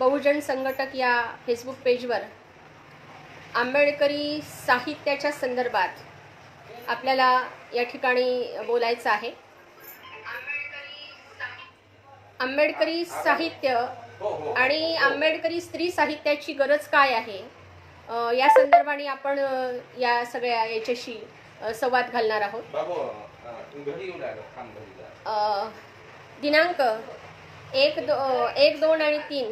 बहुजन संघटक या फेसबुक पेजवर आंबेडकरी साहित्याच्या संदर्भात आपल्याला या ठिकाणी बोलायचं आहे। आंबेडकरी साहित्य आणि आंबेडकरी स्त्री साहित्याची गरज काय आहे या संदर्भाने आपण या सगळ्या याच्याशी संवाद घालणार आहोत। दिनांक 1, 2 आणि 3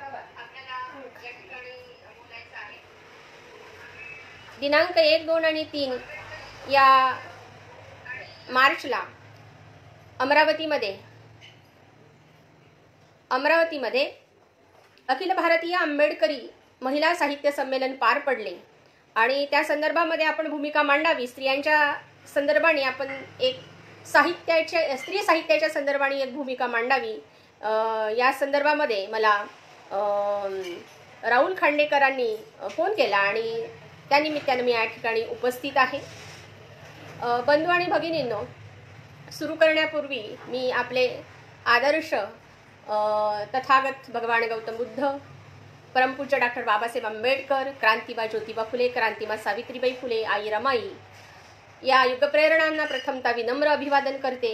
दिनांक 1, 2 आणि 3 या मार्चला अमरावतीमध्ये अखिल भारतीय आंबेडकरी महिला साहित्य संमेलन पार पडले आणि त्या संदर्भामध्ये आपण भूमिका मांडावी। स्त्रियांच्या संदर्भाने आपण एक स्त्री साहित्याच्या संदर्भाने एक भूमिका मांडावी। या संदर्भामध्ये मला राहुल खांडेकरांनी फोन केला आणि त्यानिमित्ताने मी या ठिकाणी उपस्थित आहे। बंधू आणि भगिनींनो, सुरू करण्यापूर्वी मी आपले आदर्श तथागत भगवान गौतम बुद्ध, परमपूज्य डॉक्टर बाबासाहेब आंबेडकर, क्रांतिबा ज्योतिबा फुले, क्रांतिमा सावित्रीबाई फुले, आई रमाई या युगप्रेरणांना प्रथमतः विनम्र अभिवादन करते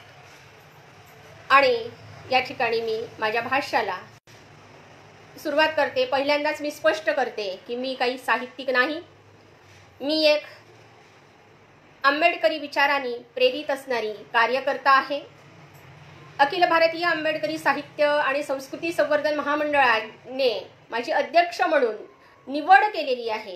आणि या ठिकाणी मी माझ्या भाष्याला सुरुवात करते। पहिल्यांदाच मी स्पष्ट करते की मी काही साहित्यिक नाही, मी एक आंबेडकरी विचारांनी प्रेरित असणारी कार्यकर्ता आहे। अखिल भारतीय आंबेडकरी साहित्य आणि संस्कृती संवर्धन महामंडळाने माझी अध्यक्ष म्हणून निवड केलेली आहे।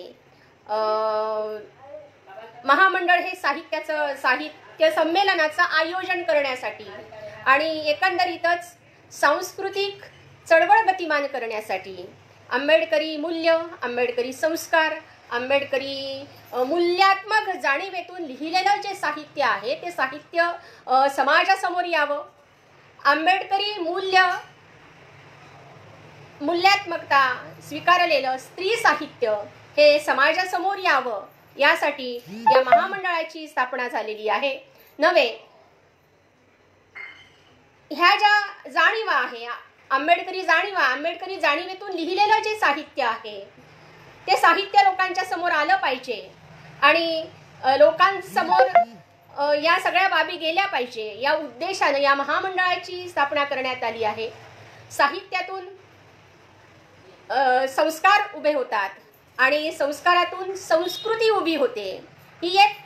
महामंडळ हे साहित्य संमेलनाचं आयोजन करण्यासाठी आणि एकंदरीतच सांस्कृतिक चळवळ गतिमान करण्यासाठी आंबेडकरी मूल्य, आंबेडकरी संस्कार, आंबेडकरी मूल्यात्मक जाणीवेतून लिहिलेलं जे साहित्य आहे ते साहित्य समाजासमोर यावं। आंबेडकरी मूल्यात्मकता स्वीकारलेलं स्त्री साहित्य हे समाजासमोर यावं, यासाठी या महामंडळाची स्थापना झालेली आहे। नव्हे, ह्या ज्या जाणीवा आहे, आंबेडकरी जाणीवेतून लिहिलेलं जे साहित्य आहे ते साहित्य लोकांच्या समोर आलं पाहिजे आणि लोकांसमोर या सगळ्या बाबी गेल्या पाहिजे। या उद्देशाने या महामंडळाची स्थापना करण्यात आली आहे। साहित्यातून संस्कार उभे होतात आणि संस्कारातून संस्कृती उभी होते। ही एक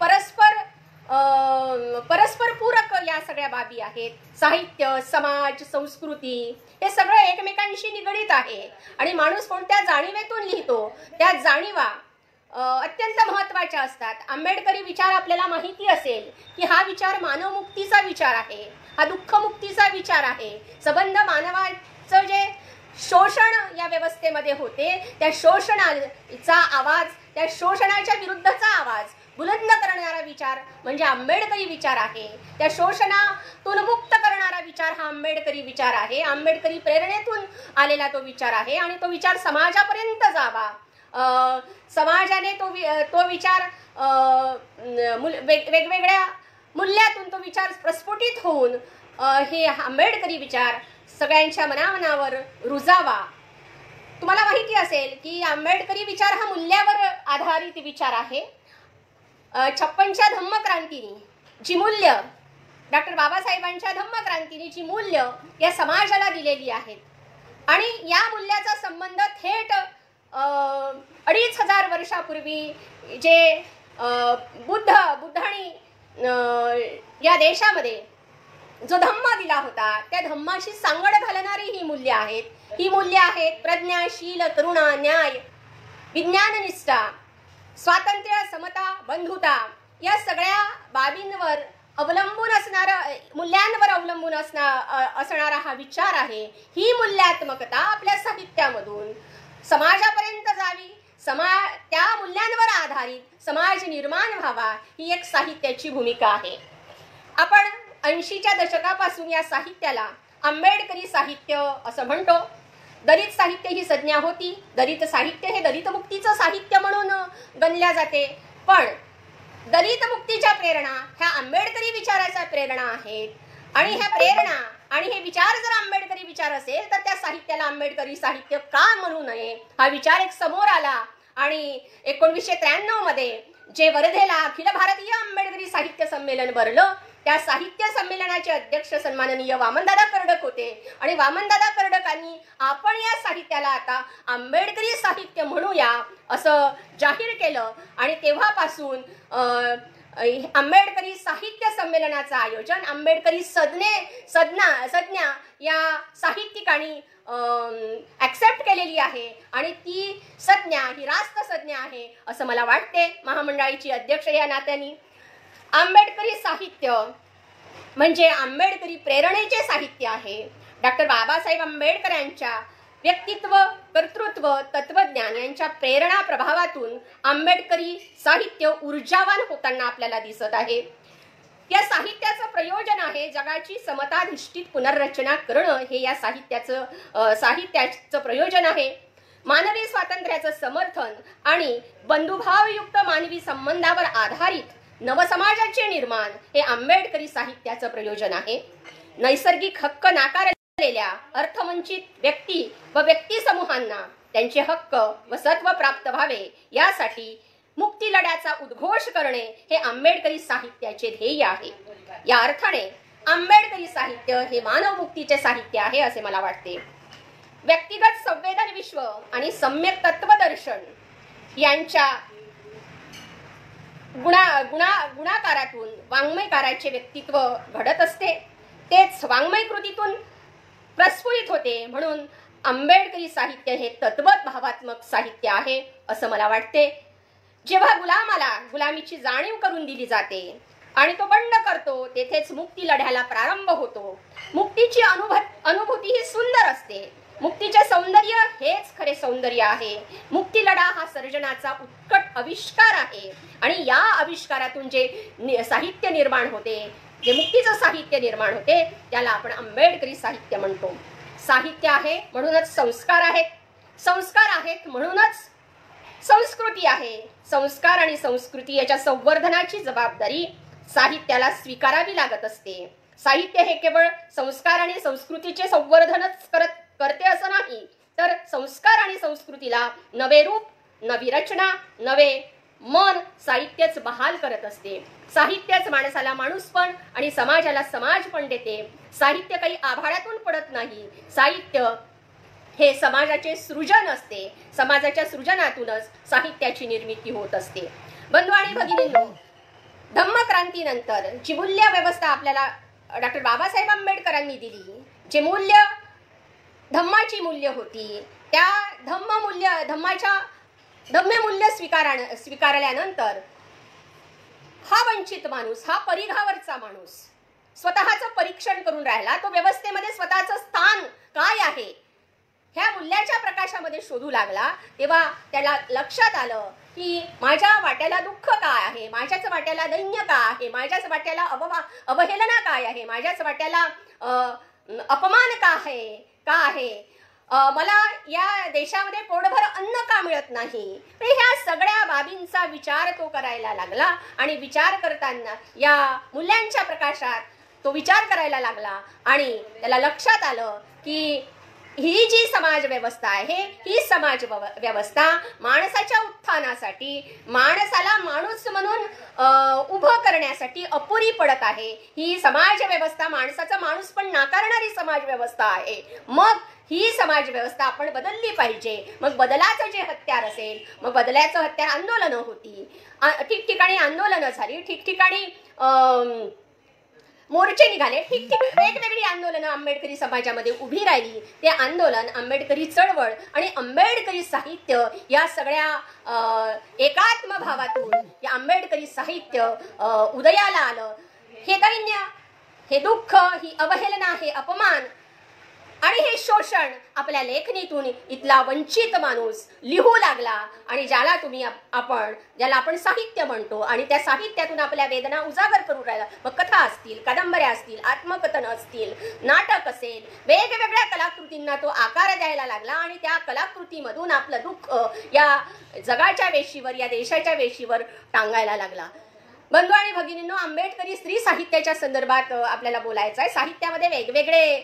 परस्पर पूरक या सगळ्या बाबी आहेत। साहित्य, समाज, संस्कृती हे सगळं एकमेकांशी निगडीत आहे आणि माणूस कोणत्या जाणीवेतून लिहितो त्या जाणीवा अत्यंत महत्त्वाच्या असतात। आंबेडकरी विचार आपल्याला माहिती असेल की हा विचार मानवमुक्तीचा विचार आहे, हा दुःखमुक्तीचा विचार आहे। संबंध मानवाचं जे शोषण या व्यवस्थेमध्ये होते त्या शोषणाचा आवाज, त्या शोषणाच्या विरुद्धचा आवाज बुलंद करणारा विचार म्हणजे आंबेडकरी विचार आहे। त्या शोषणातून मुक्त करणारा विचार हा आंबेडकरी विचार आहे। आंबेडकरी प्रेरणेतून आलेला तो विचार आहे आणि तो विचार समाजापर्यंत जावा। समाजाने तो विचार वेगवेगळ्या मूल्यातून तो विचार प्रस्फुटित होऊन हे आंबेडकरी विचार सगळ्यांच्या मनामनावर रुजावा। तुम्हाला माहिती असेल की आंबेडकरी विचार हा मूल्यावर आधारित विचार आहे। 56च्या धम्मक्रांतीने जी मूल्य, डॉक्टर बाबासाहेबांच्या धम्मक्रांतीने जी मूल्य या समाजाला दिलेली आहेत आणि या मूल्याचा संबंध थेट 2500 वर्षापूर्वी जे बुद्धांनी या देशामध्ये जो धम्म दिला होता त्या धम्माशी सांगड घालणारी ही मूल्य आहेत। ही मूल्य आहेत प्रज्ञाशील, करुणा, न्याय, विज्ञाननिष्ठा, स्वातंत्र्य, समता, बंधुता या सगळ्या बाबींवर अवलंबून मूल्यांवर अवलंबून असणारा हा विचार आहे। ही मूल्यात्मकता आपल्या साहित्यामधून समाजापर्यंत जावी, त्या मूल्यांवर आधारित समाज निर्माण व्हावा, ही एक साहित्याची भूमिका आहे। आपण 80च्या दशकापासून या साहित्याला आंबेडकरी साहित्य असं म्हणतो। दलित साहित्य ही संज्ञा होती। दलित साहित्य हे दलित मुक्तीचं साहित्य म्हणून गणल्या जाते, पण दलित मुक्तीच्या प्रेरणा ह्या आंबेडकरी विचाराच्या प्रेरणा आहेत आणि ह्या प्रेरणा आणि हे विचार जर आंबेडकरी विचार असेल तर त्या साहित्याला आंबेडकरी साहित्य का म्हणू नये हा विचार एक समोर आला. आणि 1993 मध्ये जे वर्धेला अखिल भारतीय आंबेडकरी साहित्य संमेलन भरलं त्या साहित्य संमेलनाचे अध्यक्ष सन्माननीय वामनदादा कर्डक होते आणि वामनदादा कर्डकांनी आपण या साहित्याला आता आंबेडकरी साहित्य म्हणूया असं जाहीर केलं. आणि तेव्हापासून आंबेडकरी साहित्य संमेलनाचं आयोजन आंबेडकरी संज्ञा या साहित्यिकांनी ॲक्सेप्ट केलेली आहे आणि ती संज्ञा ही रास्त संज्ञा आहे असं मला वाटते. महामंडळाची अध्यक्ष या नात्याने आंबेडकरी साहित्य म्हणजे आंबेडकरी प्रेरणेचे साहित्य आहे. डॉक्टर बाबासाहेब आंबेडकर यांच्या व्यक्तित्व, कर्तृत्व, तत्वज्ञान यांच्या प्रेरणा प्रभावातून आंबेडकरी साहित्य ऊर्जावान होताना आपल्याला दिसत आहे. या साहित्याचं प्रयोजन आहे जगाची समताधिष्ठित पुनर्रचना करणं हे या साहित्याचं प्रयोजन आहे. मानवी स्वातंत्र्याचं समर्थन आणि बंधुभावयुक्त मानवी संबंधावर आधारित नवसमाजाचे निर्माण हे आंबेडकरी साहित्याचं प्रयोजन आहे. नैसर्गिक हक्क नाकारलेल्या अर्थवंचित व्यक्ती व व्यक्ती समूहांना त्यांचे हक्क व सत्व प्राप्त व्हावे यासाठी मुक्ती लढ्याचा उद्घोष करणे हे आंबेडकरी साहित्याचे ध्येय आहे. या अर्थाने आंबेडकरी साहित्य हे मानवमुक्तीचे साहित्य आहे असे मला वाटते. व्यक्तिगत संवेदन विश्व आणि सम्यक तत्वदर्शन यांच्या गुणाकारातून वाङ्मयकाराचे व्यक्तित्व घडत असते. तेच वाङ्मय कृतीतून प्रस्फुरित होते. म्हणून आंबेडकरी साहित्य हे तत्वत भावात्मक साहित्य आहे असं मला वाटते. जेव्हा गुलामाला गुलामीची जाणीव करून दिली जाते आणि तो बंड करतो तेथेच मुक्ती लढ्याला प्रारंभ होतो. मुक्तीची अनुभूती ही सुंदर असते. मुक्तीचे सौंदर्य हेच खरे सौंदर्य आहे. मुक्ती लढा हा सर्जनाचा उत्कट आविष्कार आहे आणि या आविष्कारातून जे साहित्य निर्माण होते, जे मुक्तीचं साहित्य निर्माण होते त्याला आपण आंबेडकरी साहित्य म्हणतो. साहित्य आहे म्हणूनच संस्कार आहेत, संस्कार आहेत म्हणूनच संस्कृती आहे. संस्कार आणि संस्कृती याच्या संवर्धनाची जबाबदारी साहित्याला स्वीकारावी लागत असते. साहित्य हे केवळ संस्कार आणि संस्कृतीचे संवर्धनच करते असं नाही, तर संस्कार आणि संस्कृतीला नवे रूप, नवी रचना, नवे मन साहित्यच बहाल करत असते. साहित्यच माणसाला माणूसपण आणि समाजाला समाजपण देते. साहित्य काही आभाळातून पडत नाही. साहित्य हे समाजाचे सृजन असते. समाजाच्या सृजनातूनच साहित्याची निर्मिती होत असते. बंधू आणि भगिनींनो, धम्मक्रांतीनंतर जी मूल्य व्यवस्था आपल्याला डॉक्टर बाबासाहेब आंबेडकरांनी दिली, जे मूल्य धम्माची मूल्य होती, त्या धम्य मूल्य स्वीकारल्यानंतर हा वंचित माणूस, हा परिघावरचा माणूस स्वतःचं परीक्षण करून राहिला. तो व्यवस्थेमध्ये स्वतःचं स्थान काय आहे ह्या मूल्याच्या प्रकाशामध्ये शोधू लागला. तेव्हा त्याला लक्षात आलं की माझ्या वाट्याला दुःख काय आहे, माझ्याच वाट्याला दैन्य का आहे, माझ्याच वाट्याला अवहेलना काय आहे, माझ्याच वाट्याला अपमान का आहे, मला या देशामध्ये पोटभर अन्न का मिळत नाही. ह्या सगळ्या बाबींचा विचार तो करायला लागला आणि विचार करताना या मूल्यांच्या प्रकाशात तो विचार करायला लागला आणि त्याला लक्षात आलं की ही जी समाज व्यवस्था आहे, ही समाज व्यवस्था माणसाच्या उत्थानासाठी, माणसाला माणूस म्हणून उभं करण्यासाठी अपुरी पडत आहे. ही समाज व्यवस्था माणसाचा माणूस पण नाकारणारी समाज व्यवस्था आहे. मग ही समाज व्यवस्था आपण बदलली पाहिजे. मग बदलाचं जे हत्यार असेल, मग बदलाचं हत्यार आंदोलनं होती, ठिकठिकाणी आंदोलनं झाली, ठिकठिकाणी मोर्चे निघाले, वेगवेगळी आंदोलनं आंबेडकरी समाजामध्ये उभी राहिली. ते आंदोलन, आंबेडकरी चळवळ आणि आंबेडकरी साहित्य या सगळ्या एकात्म भावातून या आंबेडकरी साहित्य उदयाला आलं. हे दैन्य, हे दुःख, ही अवहेलना, हे अपमान आणि हे शोषण आपल्या लेखणीतून इथला वंचित माणूस लिहू लागला आणि ज्याला आपण साहित्य म्हणतो आणि त्या साहित्यातून आपल्या वेदना उजागर करू राहिला. मग कथा असतील, कादंबऱ्या असतील, आत्मकथन असतील, नाटक असेल, वेगवेगळ्या कलाकृतींना तो आकार द्यायला लागला आणि त्या कलाकृतीमधून आपलं दुःख या जगाच्या वेशीवर, या देशाच्या वेशीवर टांगायला लागला. बंधू आणि भगिनींनो, आंबेडकरी स्त्री साहित्याच्या संदर्भात आपल्याला बोलायचं आहे. साहित्यामध्ये वेगवेगळे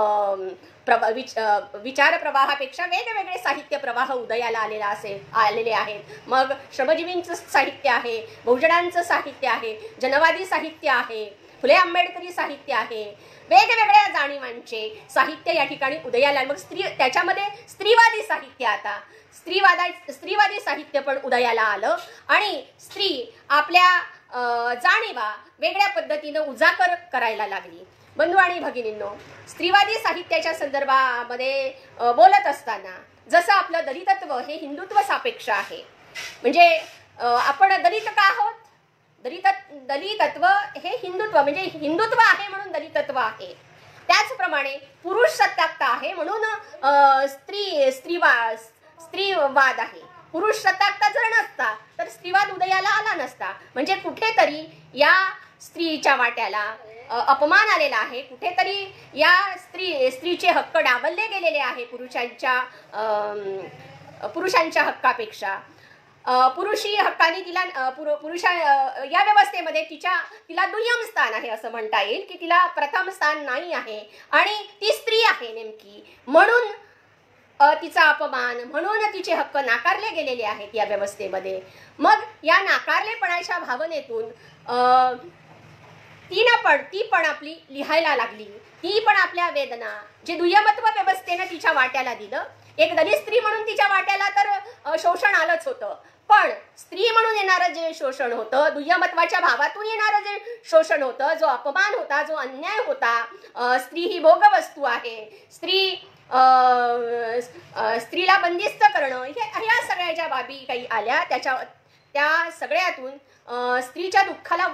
विचार प्रवाहापेक्षा वेगवेगळे साहित्य प्रवाह उदयाला आलेले आहेत. मग श्रमजीवींचं साहित्य आहे, बहुजनांचं साहित्य आहे, जनवादी साहित्य आहे, फुले आंबेडकरी साहित्य आहे, वेगवेगळ्या जाणीवांचे साहित्य या ठिकाणी उदयाला. मग त्याच्यामध्ये स्त्रीवादी साहित्य, आता स्त्रीवादी साहित्य पण उदयाला आलं आणि स्त्री आपल्या जाणीवा वेगळ्या पद्धतीनं उजागर करायला लागली. बंधू आणि भगिनींनो, स्त्रीवादी साहित्याच्या संदर्भामध्ये बोलत असताना जसं आपलं दलितत्व हे हिंदुत्व सापेक्ष आहे, म्हणजे आपण दलित का आहोत, दलितत्व हे हिंदुत्व, म्हणजे हिंदुत्व आहे म्हणून दलितत्व आहे. त्याचप्रमाणे पुरुष सत्ताकता आहे म्हणून स्त्रीवाद आहे. पुरुष सत्ताकता जर नसता तर स्त्रीवाद उदयाला आला नसता. म्हणजे कुठेतरी या स्त्रीच्या वाट्याला अपमान आलेला आहे, कुठेतरी या स्त्रीचे हक्क डावलले गेलेले आहे पुरुषांच्या हक्कापेक्षा. पुरुषी हक्काने तिला या व्यवस्थेमध्ये तिला दुय्यम स्थान आहे असं म्हणता येईल, की तिला प्रथम स्थान नाही आहे आणि ती स्त्री आहे नेमकी, म्हणून तिचा अपमान, म्हणून तिचे हक्क नाकारले गेलेले आहेत या व्यवस्थेमध्ये. मग या नाकारलेपणाच्या भावनेतून ती पण आपली लिहायला लागली. ती पण आपल्या वेदना, जे दुय्यमत्व व्यवस्थेनं तिच्या वाट्याला दिलं, एक दलित स्त्री म्हणून तिच्या वाट्याला तर शोषण आलंच होतं, पण स्त्री म्हणून येणारं जे शोषण होतं, दुय्यमत्वाच्या भावातून येणारं जे शोषण होतं, जो अपमान होता, जो अन्याय होता, स्त्री ही भोगवस्तू आहे, स्त्रीला बंदिस्त करणं, ह्या सगळ्या ज्या बाबी काही आल्या, त्या सगळ्यातून स्त्रीच्या दुःखाला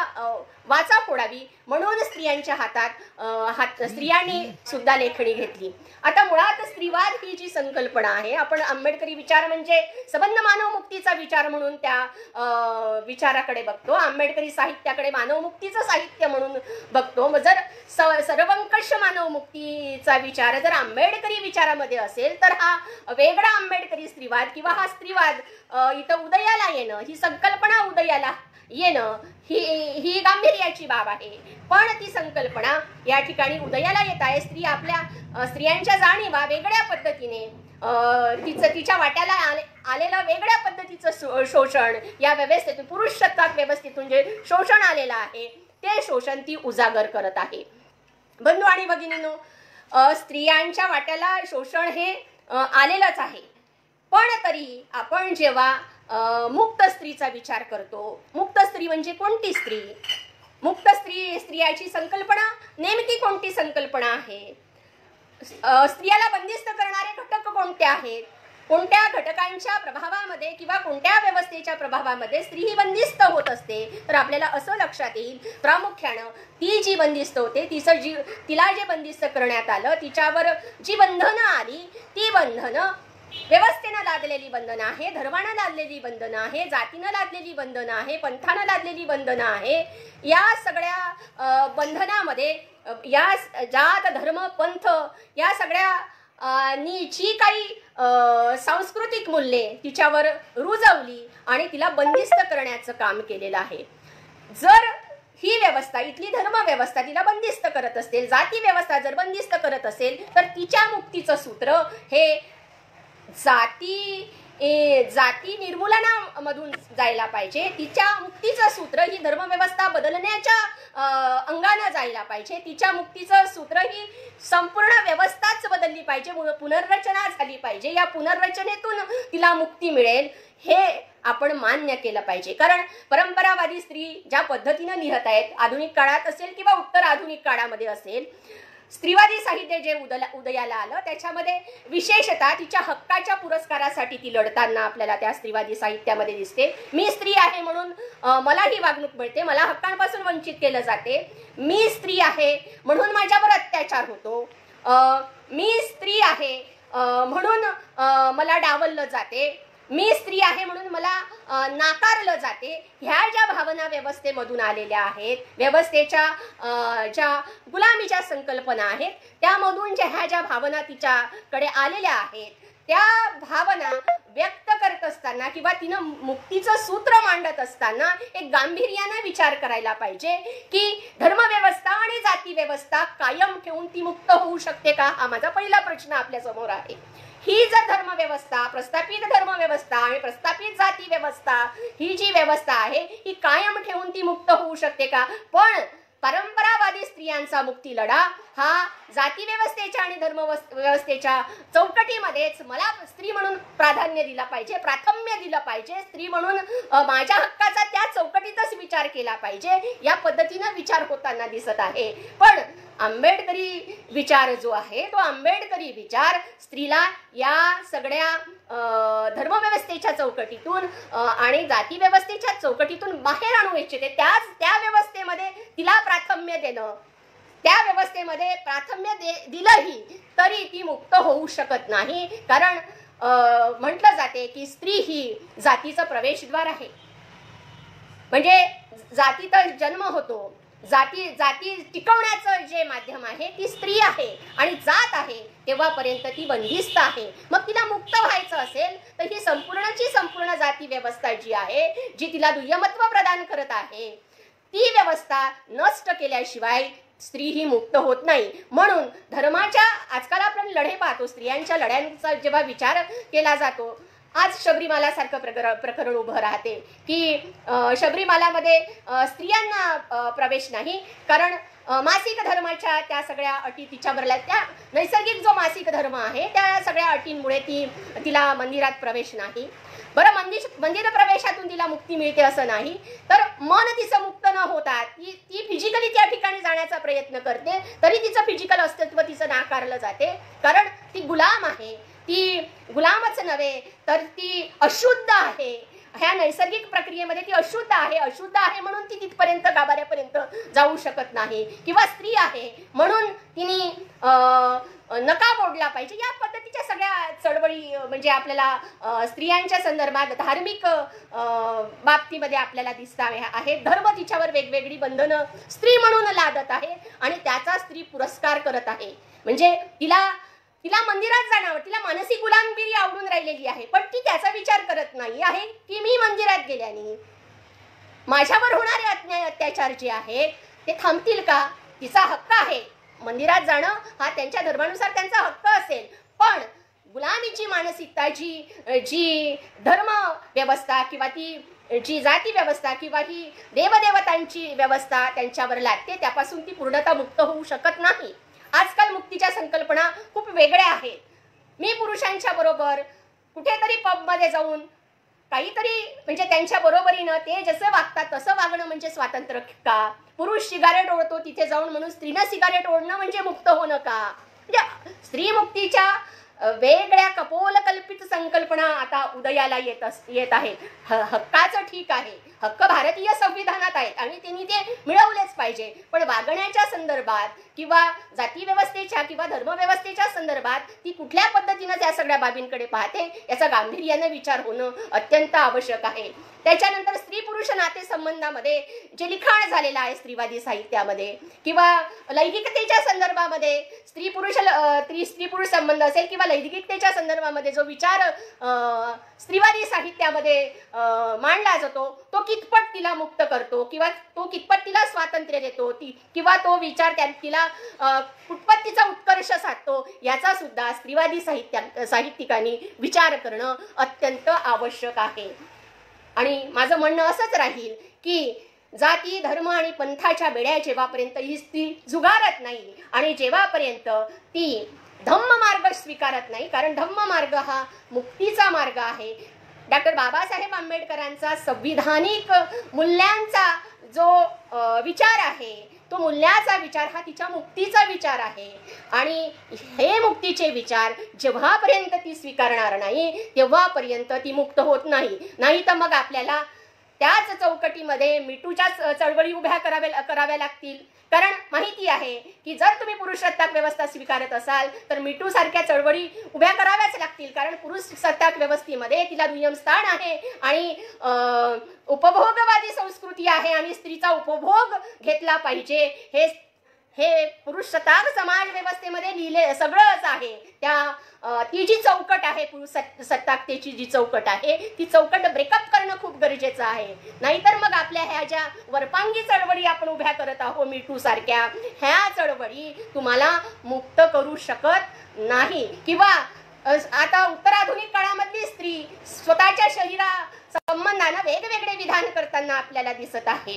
वाचा फोडावी म्हणून स्त्रियांच्या हातात स्त्रियांनी सुद्धा लेखणी घेतली. आता मुळात स्त्रीवाद ही जी संकल्पना आहे, आपण आंबेडकरी विचार म्हणजे संबंध मानव मुक्तीचा विचार म्हणून त्या विचाराकडे बघतो, आंबेडकरी साहित्याकडे मानवमुक्तीचं साहित्य म्हणून बघतो. मग जर सर्वंकष मानवमुक्तीचा विचार जर आंबेडकरी विचारामध्ये असेल तर हा वेगळा आंबेडकरी स्त्रीवाद किंवा हा स्त्रीवाद इथं उदयाला येणं, ही संकल्पना उदयाला येणं ही गांभीर्याची बाब आहे. पण ती संकल्पना या ठिकाणी उदयाला येत आहे. स्त्रियांच्या जाणीवा वेगळ्या पद्धतीने, तिच्या वाट्याला आलेलं वेगळ्या पद्धतीचं शोषण या व्यवस्थेतून, पुरुष सत्ताक व्यवस्थेतून जे शोषण आलेलं आहे ते शोषण ती उजागर करत आहे. बंधू आणि भगिनींनो, स्त्रियांच्या वाट्याला शोषण हे आलेलंच आहे, पण तरी आपण जेव्हा मुक्त स्त्रीचा विचार करतो, मुक्त स्त्री म्हणजे कोणती स्त्री, मुक्त स्त्रियाची संकल्पना नेमकी कोणती संकल्पना आहे, स्त्रियाला बंदिस्त करणारे घटक कोणते आहेत, कोणत्या घटकांच्या प्रभावामध्ये किंवा कोणत्या व्यवस्थेच्या प्रभावामध्ये स्त्री ही बंदिस्त होत असते, तर आपल्याला असं लक्षात येईल प्रामुख्यानं ती जी बंदिस्त होते, तिला जे बंदिस्त करण्यात आलं, तिच्यावर जी बंधनं आली, ती बंधनं व्यवस्थेनं लादलेली बंधनं आहे, धर्मानं लादलेली बंधनं आहे, जातीनं लादलेली बंधनं आहे, पंथानं लादलेली बंधनं आहे. या सगळ्या बंधनामध्ये या जात धर्म पंथ या सगळ्या जी काही सांस्कृतिक मूल्ये तिच्यावर रुजवली आणि तिला बंदिस्त करण्याचं काम केलेलं आहे. जर ही व्यवस्था, इथली धर्म व्यवस्था तिला बंदिस्त करत असेल, जाती व्यवस्था जर बंदिस्त करत असेल, तर तिच्या मुक्तीचं सूत्र हे जाती निर्मूलनामधून जायला पाहिजे. तिच्या मुक्तीचं सूत्र ही धर्मव्यवस्था बदलण्याच्या अंगाने जायला पाहिजे. तिच्या मुक्तीचं सूत्र ही संपूर्ण व्यवस्थाच बदलली पाहिजे, पुनर्रचना झाली पाहिजे. या पुनर्रचनेतून तिला मुक्ती मिळेल हे आपण मान्य केलं पाहिजे. कारण परंपरावादी स्त्री ज्या पद्धतीने लिहत आहेत, आधुनिक काळात असेल किंवा उत्तर आधुनिक काळामध्ये असेल, स्त्रीवादी साहित्य जे उदयाला आलं त्याच्यामध्ये विशेषतः तिच्या हक्काच्या पुरस्कारासाठी ती लढताना आपल्याला त्या स्त्रीवादी साहित्यामध्ये दिसते. मी स्त्री आहे म्हणून मला ही वागणूक मिळते, मला हक्कांपासून वंचित केलं जाते. मी स्त्री आहे म्हणून माझ्यावर अत्याचार होतो. मी स्त्री आहे म्हणून मला डावललं जाते. मी स्त्री आहे म्हणून मला नाकारलं जाते. ह्या ज्या भावना व्यवस्थेमधून आलेल्या आहेत, व्यवस्थेच्या ज्या गुलामीच्या संकल्पना आहेत, त्यामधून ह्या ज्या भावना तिच्याकडे आलेल्या आहेत, त्या भावना व्यक्त करत असताना किंवा तिनं मुक्तीचं सूत्र मांडत असताना एक गांभीर्याने विचार करायला पाहिजे की धर्मव्यवस्था आणि जाती व्यवस्था कायम ठेवून ती मुक्त होऊ शकते का, हा माझा पहिला प्रश्न आपल्या समोर आहे. ही जर धर्मव्यवस्था, प्रस्थापित धर्मव्यवस्था आणि प्रस्थापित जाती व्यवस्था, ही जी व्यवस्था आहे ही कायम ठेवून ती मुक्त होऊ शकते का. पण परंपरावादी स्त्रियांचा मुक्ती लढा हा जाती व्यवस्थेच्या आणि धर्म व्यवस्थेच्या चौकटीमध्येच मला स्त्री म्हणून प्राधान्य दिला पाहिजे, प्राथम्य दिलं पाहिजे, स्त्री म्हणून माझ्या हक्काचा त्या चौकटीतच विचार केला पाहिजे, या पद्धतीनं विचार होताना दिसत आहे. पण आंबेडकरी विचार जो आहे तो आंबेडकरी विचार स्त्रीला या सगळ्या धर्मव्यवस्थेच्या चौकटीतून आणि जाती व्यवस्थेच्या चौकटीतून बाहेर आणू इच्छिते. त्या व्यवस्थेमध्ये तिला प्राथम्य देणं, त्या व्यवस्थेमध्ये प्राथम्य दिलंही तरी ती मुक्त होऊ शकत नाही. कारण म्हटलं जाते की स्त्री ही जातीचं प्रवेशद्वार आहे. म्हणजे जातीचा जन्म होतो, जाती टिकवण्याचं जे माध्यम आहे ती स्त्री आहे आणि जात आहे, तेव्हापर्यंत ती बंदिस्त आहे. मग तिला मुक्त व्हायचं असेल तर ही संपूर्ण जाती व्यवस्था जी आहे, जी तिला दुय्यमत्व प्रदान करत आहे, ती व्यवस्था नष्ट केल्याशिवाय स्त्री ही मुक्त होत नाही. म्हणून धर्माच्या आजकाल आपण लढे पाहतो, स्त्रियांच्या लढ्यांचा जेव्हा विचार केला जातो, आज शबरीमालासारखं प्रकरण उभं राहते की शबरीमालामध्ये स्त्रियांना प्रवेश नाही, कारण मासिक धर्माच्या त्या सगळ्या अटी तिच्यावरल्या, त्या नैसर्गिक जो मासिक धर्म आहे त्या सगळ्या अटींमुळे तिला मंदिरात प्रवेश नाही. बरं, मंदिर प्रवेशातून तिला मुक्ती मिळते असं नाही, तर मन तिचं मुक्त न होता ती फिजिकली त्या ठिकाणी जाण्याचा प्रयत्न करते, तरी तिचं फिजिकल अस्तित्व तिचं नाकारलं जाते, कारण ती गुलाम आहे. ती गुलामच नव्हे तर ती अशुद्ध आहे. ह्या नैसर्गिक प्रक्रियेमध्ये ती अशुद्ध आहे म्हणून ती तिथपर्यंत गाभाऱ्यापर्यंत जाऊ शकत नाही, किंवा स्त्री आहे म्हणून तिने नकाब ओढला पाहिजे. या पद्धतीच्या सगळ्या चळवळी म्हणजे आपल्याला स्त्रियांच्या संदर्भात धार्मिक बाबतीमध्ये आपल्याला दिसत आहेत. धर्म तिच्यावर वेगवेगळी बंधनं स्त्री म्हणून लादत आहे आणि त्याचा स्त्री पुरस्कार करत आहे. म्हणजे तिला मंदिरात जाण्यावर तिला मानसिक गुलामगिरी आवडून राहिलेली आहे, पण ती त्याचा विचार करत नाही आहे की मी मंदिरात गेल्याने माझ्यावर होणारे अन्याय अत्याचार जे आहेत ते थांबतील का. तिचा हक्क आहे मंदिरात जाणं, हा त्यांच्या धर्मानुसार त्यांचा हक्क असेल, पण गुलामीची मानसिकता जी धर्म व्यवस्था किंवा ती जी जाती व्यवस्था किंवा ही देवदेवतांची व्यवस्था त्यांच्यावर लागते, त्यापासून ती पूर्णतः मुक्त होऊ शकत नाही. आजकाल मुक्तीच्या संकल्पना खूप वेगळ्या आहेत. मी पुरुषांच्या बरोबर कुठेतरी पबमध्ये जाऊन काहीतरी म्हणजे त्यांच्या बरोबरीनं ते जसं वागतात तसं वागणं म्हणजे स्वातंत्र्य का. पुरुष सिगारेट ओढतो तिथे जाऊन म्हणून स्त्रीनं सिगारेट ओढणं म्हणजे मुक्त होणं का. म्हणजे स्त्री मुक्तीच्या वेगळ्या कपोलकल्पित संकल्पना आता उदयाला येत आहेत. हक्काचं ठीक आहे, हक्क भारतीय संविधानात आहेत आणि त्यांनी ते मिळवलेच पाहिजे, पण वागण्याच्या संदर्भात किंवा जाती व्यवस्थेच्या किंवा धर्मव्यवस्थेच्या संदर्भात ती कुठल्या पद्धतीनं त्या सगळ्या बाबींकडे पाहते याचा गांभीर्याने विचार होणं अत्यंत आवश्यक आहे. त्याच्यानंतर स्त्री पुरुष नाते संबंधामध्ये जे लिखाण झालेलं आहे स्त्रीवादी साहित्यामध्ये किंवा लैंगिकतेच्या संदर्भामध्ये स्त्री पुरुष संबंध असेल किंवा लैंगिकतेच्या संदर्भामध्ये जो विचार स्त्रीवादी साहित्यामध्ये मांडला जातो तो कितपत तिला मुक्त करतो किंवा तो कितपत तिला स्वातंत्र्य देतो किंवा तो विचार तिला कुठपत तिचा उत्कर्ष साधतो याचा सुद्धा स्त्रीवादी साहित्यिकांनी विचार करणं अत्यंत आवश्यक आहे. आणि माझं म्हणणं असंच राहील की जाती धर्म आणि पंथाच्या बेड्या जेव्हापर्यंत ही स्त्री झुगारत नाही आणि जेव्हापर्यंत ती धम्म मार्ग स्वीकारत नाही, कारण धम्म मार्ग हा मुक्तीचा मार्ग आहे. डॉक्टर बाबासाहेब आंबेडकरांचा संविधानिक मूल्यांचा जो विचार आहे तो मूल्याचा विचार हा तिच्या मुक्तीचा विचार आहे. आणि हे मुक्तीचे विचार जेव्हापर्यंत ती स्वीकारणार नाही तेव्हापर्यंत ती मुक्त होत नाही तर मग आपल्याला त्याच चौकटीमध्ये मिटूच्या चळवळी उभ्या कराव्या लागतील. कारण माहिती आहे की जर तुम्ही पुरुषसत्ताक व्यवस्था स्वीकारत असाल तर मिटू सारख्या चळवळी उभ्या कराव्याच लागतील, कारण पुरुषसत्ताक व्यवस्थेमध्ये तिला दुय्यम स्थान आहे आणि उपभोगवादी संस्कृती आहे आणि स्त्रीचा उपभोग घेतला पाहिजे हे हे पुरुष सत्ताक समाज व्यवस्थेमध्ये लिहिले सगळंच आहे. ती जी चौकट आहे पुरुष सत्ताकतेची जी चौकट आहे ती चौकट ब्रेकअप करणं खूप गरजेचं आहे. नाहीतर मग आपल्या ह्या ज्या वरपांगी चळवळी आपण उभ्या करत आहोत मीटू सारख्या ह्या चळवळी तुम्हाला मुक्त करू शकत नाही. किंवा आता उत्तराधुनिक काळामधली स्त्री स्वतःच्या शरीरा संबंधानं वेगवेगळे विधान करताना आपल्याला दिसत आहे.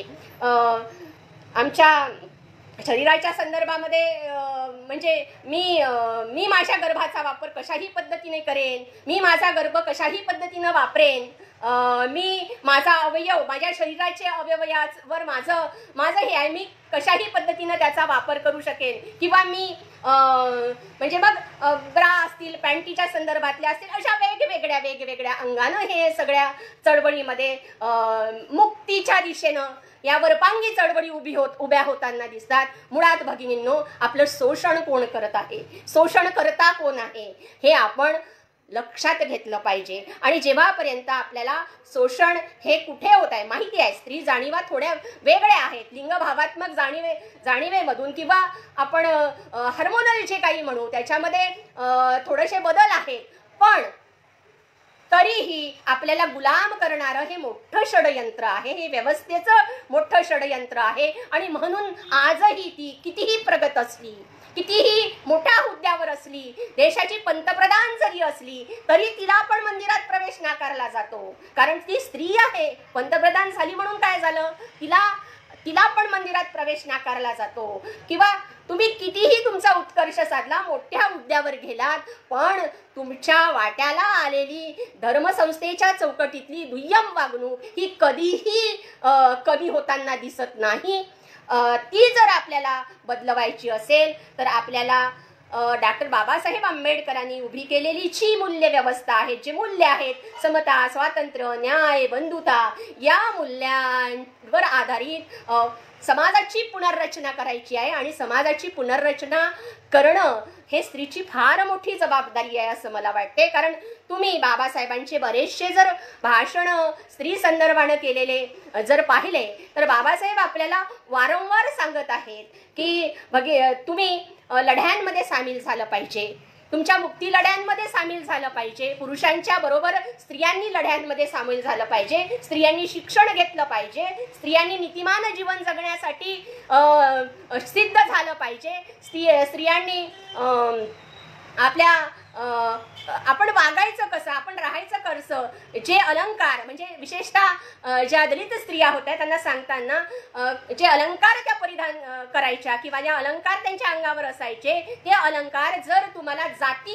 आमच्या शरीराच्या संदर्भामध्ये म्हणजे मी माझ्या गर्भाचा वापर कशाही पद्धतीने करेन, मी माझा गर्भ कशाही पद्धतीनं वापरेन, मी माझा अवयव माझ्या शरीराच्या अवयवावर माझं हे आहे, मी कशाही पद्धतीनं त्याचा वापर करू शकेन. किंवा मी म्हणजे मग ब्रा असतील पॅन्टीच्या संदर्भातल्या असतील अशा वेगवेगळ्या अंगानं हे सगळ्या चळवळीमध्ये मुक्तीच्या दिशेनं या वरपांगी चळवळी उभ्या होताना दिसतात. मुळात भगिनींनो, आपलं शोषण कोण करत आहे, शोषणकर्ता कोण आहे हे आपण लक्षात घेतलं पाहिजे. आणि जेव्हापर्यंत आपल्याला शोषण हे कुठे होत आहे माहिती आहे, स्त्री जाणीवा थोड्या वेगळ्या आहेत. लिंगभावात्मक जाणीवेमधून किंवा आपण हार्मोनल जे काही म्हणू त्याच्यामध्ये थोडेसे बदल आहेत, पण तरीही आपल्याला गुलाम करणारं हे मोठं षडयंत्र आहे, हे व्यवस्थेचं मोठं षडयंत्र आहे. आणि म्हणून आजही ती कितीही प्रगत असली, कितीही मोठ्या हुद्द्यावर असली, देशाची पंतप्रधान जरी असली तरी तिला पण मंदिरात प्रवेश नाकारला जातो. कारण ती स्त्री आहे. पंतप्रधान झाली म्हणून काय झालं, तिला पण मंदिरात प्रवेश नाकारला जातो. किंवा तुम्ही कितीही तुमचा उत्कर्ष साधला, मोठ्या हुद्द्यावर गेलात, पण तुमच्या वाट्याला आलेली धर्मसंस्थेच्या चौकटीतली दुय्यम वागणूक ही कधीही कमी होताना दिसत नाही. ती जर आपल्याला बदलवायची असेल तर आपल्याला डॉक्टर बाबासाहेब आंबेडकरांनी उभी केलेली जी मूल्य व्यवस्था आहे, जे मूल्य आहेत समता, स्वातंत्र्य, न्याय, बंधुता, या मूल्यांवर आधारित समाजाची पुनर्रचना करायची आहे. आणि समाजाची पुनर्रचना करणं हे स्त्रीची फार मोठी जबाबदारी आहे असं मला वाटते. कारण तुम्ही बाबासाहेबांचे बरेचसे जर भाषण स्त्री संदर्भानं केलेले जर पाहिले तर बाबासाहेब आपल्याला वारंवार सांगत आहेत की तुम्ही लढ्यांमध्ये सामील झालं पाहिजे, तुमच्या मुक्ती लढ्यांमध्ये सामील झालं पाहिजे, पुरुषांच्या बरोबर स्त्रियांनी लढ्यांमध्ये सामील झालं पाहिजे, स्त्रियांनी शिक्षण घेतलं पाहिजे, स्त्रियांनी नीतिमान जीवन जगण्यासाठी सिद्ध झालं पाहिजे, स्त्रियांनी आपण वागायचं कसं, आपण राहायचं कसं, जे अलंकार म्हणजे विशेषतः ज्या दलित स्त्रिया होत्या त्यांना सांगताना जे अलंकार त्या परिधान करायच्या किंवा जे अलंकार त्यांच्या अंगावर असायचे ते अलंकार जर तुम्हाला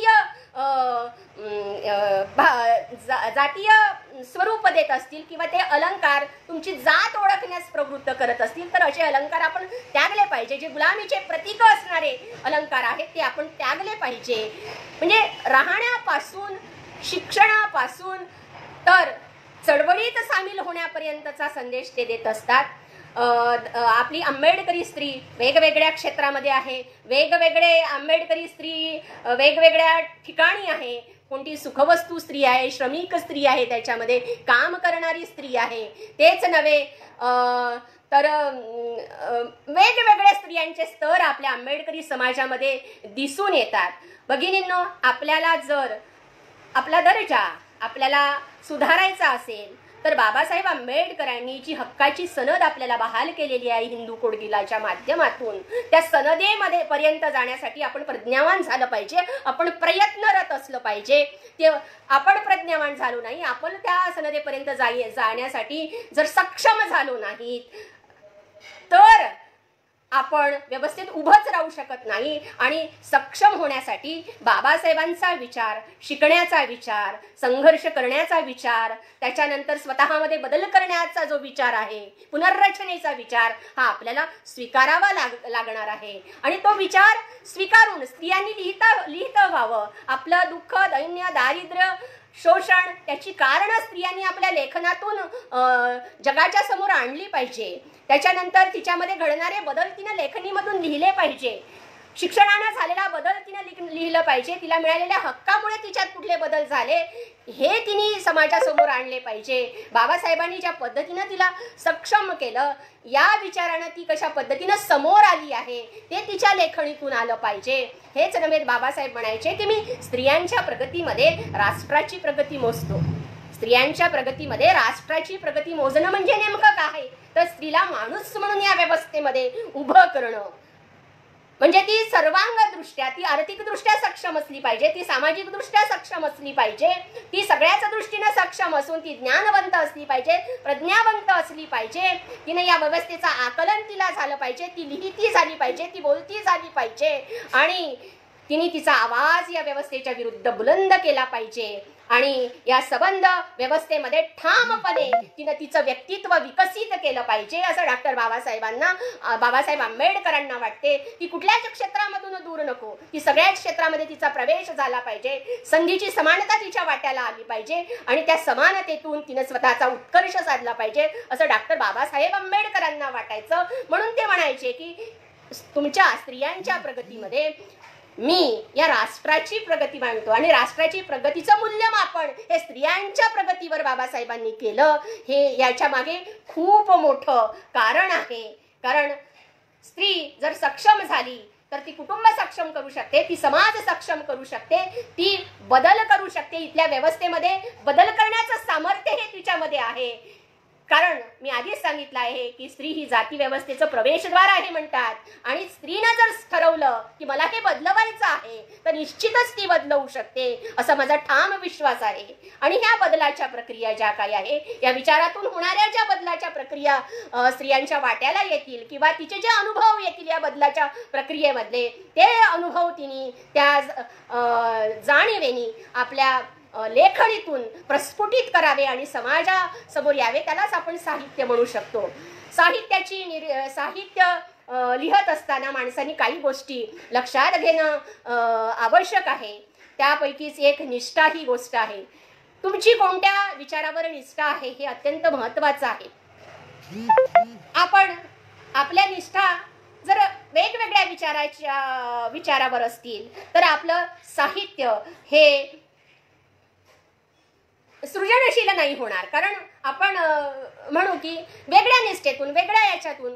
जातीय स्वरूप देत असतील किंवा ते अलंकार तुमची जात ओळखण्यास प्रवृत्त करत असतील तर असे अलंकार आपण त्यागले पाहिजे. जे गुलामीचे प्रतीक असणारे अलंकार आहेत ते आपण त्यागले पाहिजे. म्हणजे राहण्यापासून, शिक्षणापासून तर चळवळीत सामील होण्यापर्यंतचा संदेश ते देत असतात. आपली आंबेडकरी स्त्री वेगवेगळ्या क्षेत्रामध्ये आहे, वेगवेगळे आंबेडकरी स्त्री वेगवेगळ्या ठिकाणी आहे. कोणती सुखवस्तू स्त्री आहे, श्रमिक स्त्री आहे, त्याच्यामध्ये काम करणारी स्त्री आहे. तेच नव्हे तर वेगवेगळ्या स्त्रियांचे स्तर आपल्या आंबेडकरी समाजामध्ये दिसून येतात. भगिनींनो, आपल्याला जर आपला दर्जा आपल्याला सुधारायचा असेल तर बाबासाहेब आंबेडकरांनी जी हक्काची सनद आपल्याला बहाल केलेली आहे हिंदू कोडगिलाच्या माध्यमातून, त्या सनदेमध्ये पर्यंत जाण्यासाठी आपण प्रज्ञावान झालं पाहिजे, आपण प्रयत्नरत असलं पाहिजे. ते आपण प्रज्ञावान झालो नाही, आपण त्या सनदेपर्यंत जाण्यासाठी जर सक्षम झालो नाहीत तर आपण व्यवस्थित उभंच राहू शकत नाही. आणि सक्षम होण्यासाठी बाबासाहेबांचा विचार, शिकण्याचा विचार, संघर्ष करण्याचा विचार, त्याच्यानंतर स्वतःमध्ये बदल करण्याचा जो विचार आहे, पुनर्रचनेचा विचार, हा आपल्याला स्वीकारावा लागणार आहे. आणि तो विचार स्वीकारून स्त्रियांनी लिहितं व्हावं. आपलं दुःख, दैन्य, दारिद्र्य, शोषण त्याची कारणं स्त्रियांनी आपल्या लेखनातून जगाच्या समोर आणली पाहिजे. त्याच्यानंतर तिच्यामध्ये घडणारे बदल तिने लेखणीमधून लिहिले पाहिजे. शिक्षणानं झालेला बदल तिने लिहिलं पाहिजे, तिला मिळालेल्या हक्कामुळे तिच्यात कुठले बदल झाले हे तिने समाजासमोर आणले पाहिजे. बाबासाहेबांनी ज्या पद्धतीनं तिला सक्षम केलं, या विचारानं ती कशा पद्धतीनं समोर आली आहे ते तिच्या लेखणीतून आलं पाहिजे. हेच नव्हे, बाबासाहेब म्हणायचे की मी स्त्रियांच्या प्रगतीमध्ये राष्ट्राची प्रगती मोजतो. स्त्रियांच्या प्रगतीमध्ये राष्ट्राची प्रगती मोजणं म्हणजे नेमकं काय, तर स्त्रीला माणूस म्हणून या व्यवस्थेमध्ये उभं करणं. म्हणजे ती सर्वांगदृष्ट्या, ती आर्थिकदृष्ट्या सक्षम असली पाहिजे, ती सामाजिकदृष्ट्या सक्षम असली पाहिजे, ती सगळ्याच दृष्टीने सक्षम असून ती ज्ञानवंत असली पाहिजे, प्रज्ञावंत असली पाहिजे. तिने या व्यवस्थेचं आकलन तिला झालं पाहिजे, ती लिहिती झाली पाहिजे, ती बोलती झाली पाहिजे आणि तिने तिचा आवाज या व्यवस्थेच्या विरुद्ध बुलंद केला पाहिजे. आणि या सबंध व्यवस्थेमध्ये ठामपणे तिनं तिचं व्यक्तित्व विकसित केलं पाहिजे असं डॉक्टर बाबासाहेब आंबेडकरांना वाटते. ती कुठल्याच क्षेत्रामधून दूर नको, ती सगळ्याच क्षेत्रामध्ये तिचा प्रवेश झाला पाहिजे, संधीची समानता तिच्या वाट्याला आली पाहिजे आणि त्या समानतेतून तिने स्वतःचा उत्कर्ष साधला पाहिजे असं डॉक्टर बाबासाहेब आंबेडकरांना वाटायचं. म्हणून ते म्हणायचे की तुमच्या स्त्रियांच्या प्रगतीमध्ये मी या राष्ट्राची प्रगती मानतो आणि राष्ट्राची प्रगतीचं मूल्यमापन हे स्त्रियांच्या प्रगतीवर बाबासाहेबांनी केलं. हे याच्या मागे खूप मोठं कारण आहे. कारण स्त्री जर सक्षम झाली तर ती कुटुंब सक्षम करू शकते, ती समाज सक्षम करू शकते, ती बदल करू शकते. इथल्या व्यवस्थेमध्ये बदल करण्याचं सामर्थ्य हे तिच्यामध्ये आहे. कारण मी आधीच सांगितलं आहे की स्त्री ही जाती व्यवस्थेचं प्रवेशद्वार आहे म्हणतात आणि स्त्रीनं जर ठरवलं की मला हे बदलवायचं आहे तर निश्चितच ती बदलवू शकते असा माझा ठाम विश्वास आहे. आणि ह्या बदलाच्या प्रक्रिया ज्या काही आहे, या विचारातून होणाऱ्या ज्या बदलाच्या प्रक्रिया स्त्रियांच्या वाट्याला येतील किंवा तिचे जे अनुभव येतील या बदलाच्या प्रक्रियेमधले, ते अनुभव तिने त्या जाणीवेनी आपल्या लेखणीतून प्रस्फुटित करावे आणि समाजासमोर यावे. त्यालाच आपण साहित्य म्हणू शकतो. साहित्य लिहत असताना माणसांनी काही गोष्टी लक्षात घेणं आवश्यक आहे. त्यापैकीच एक निष्ठा ही गोष्ट आहे. तुमची कोणत्या विचारावर निष्ठा आहे हे अत्यंत महत्त्वाचं आहे. आपण आपल्या निष्ठा जर वेगवेगळ्या विचारावर असतील तर आपलं साहित्य हे सृजनशील नाही होणार. कारण आपण म्हणू की वेगळ्या निष्ठेतून, वेगळ्या याच्यातून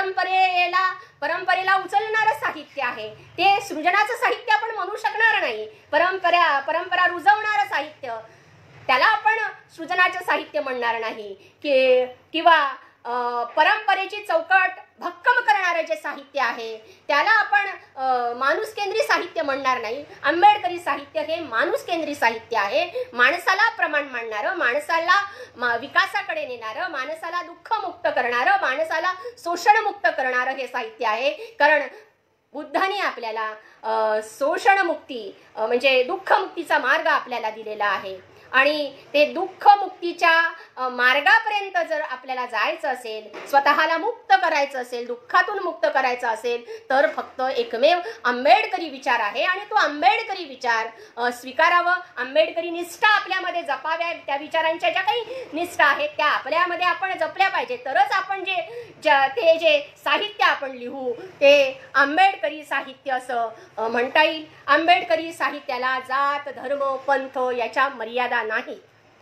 परंपरेला उचलणारं साहित्य आहे ते सृजनाचं साहित्य आपण म्हणू शकणार नाही. परंपरा रुजवणारं साहित्य त्याला आपण सृजनाचं साहित्य म्हणणार नाही. किंवा परंपरेची चौकट भक्कम करणारं जे साहित्य आहे त्याला आपण माणूसकेंद्री साहित्य म्हणणार नाही. आंबेडकरी साहित्य हे माणूसकेंद्री साहित्य आहे. माणसाला प्रमाण मांडणारं, माणसाला विकासाकडे नेणारं, माणसाला दुःखमुक्त करणारं, माणसाला शोषणमुक्त करणारं हे साहित्य आहे. कारण बुद्धाने आपल्याला शोषणमुक्ती म्हणजे दुःखमुक्तीचा मार्ग आपल्याला दिलेला आहे आणि ते दुःखमुक्तीच्या मार्गापर्यंत जर आपल्याला जायचं असेल, स्वतःला मुक्त करायचं असेल, दुःखातून मुक्त करायचं असेल तर फक्त एकमेव आंबेडकरी विचार आहे आणि तो आंबेडकरी विचार स्वीकारावं. आंबेडकरी निष्ठा आपल्यामध्ये जपाव्या. त्या विचारांच्या ज्या काही निष्ठा आहेत त्या आपल्यामध्ये आपण जपल्या पाहिजे. तरच आपण ते जे साहित्य आपण लिहू ते आंबेडकरी साहित्य असं म्हणता येईल. आंबेडकरी साहित्याला जात, धर्म, पंथ याच्या मर्यादा नाही.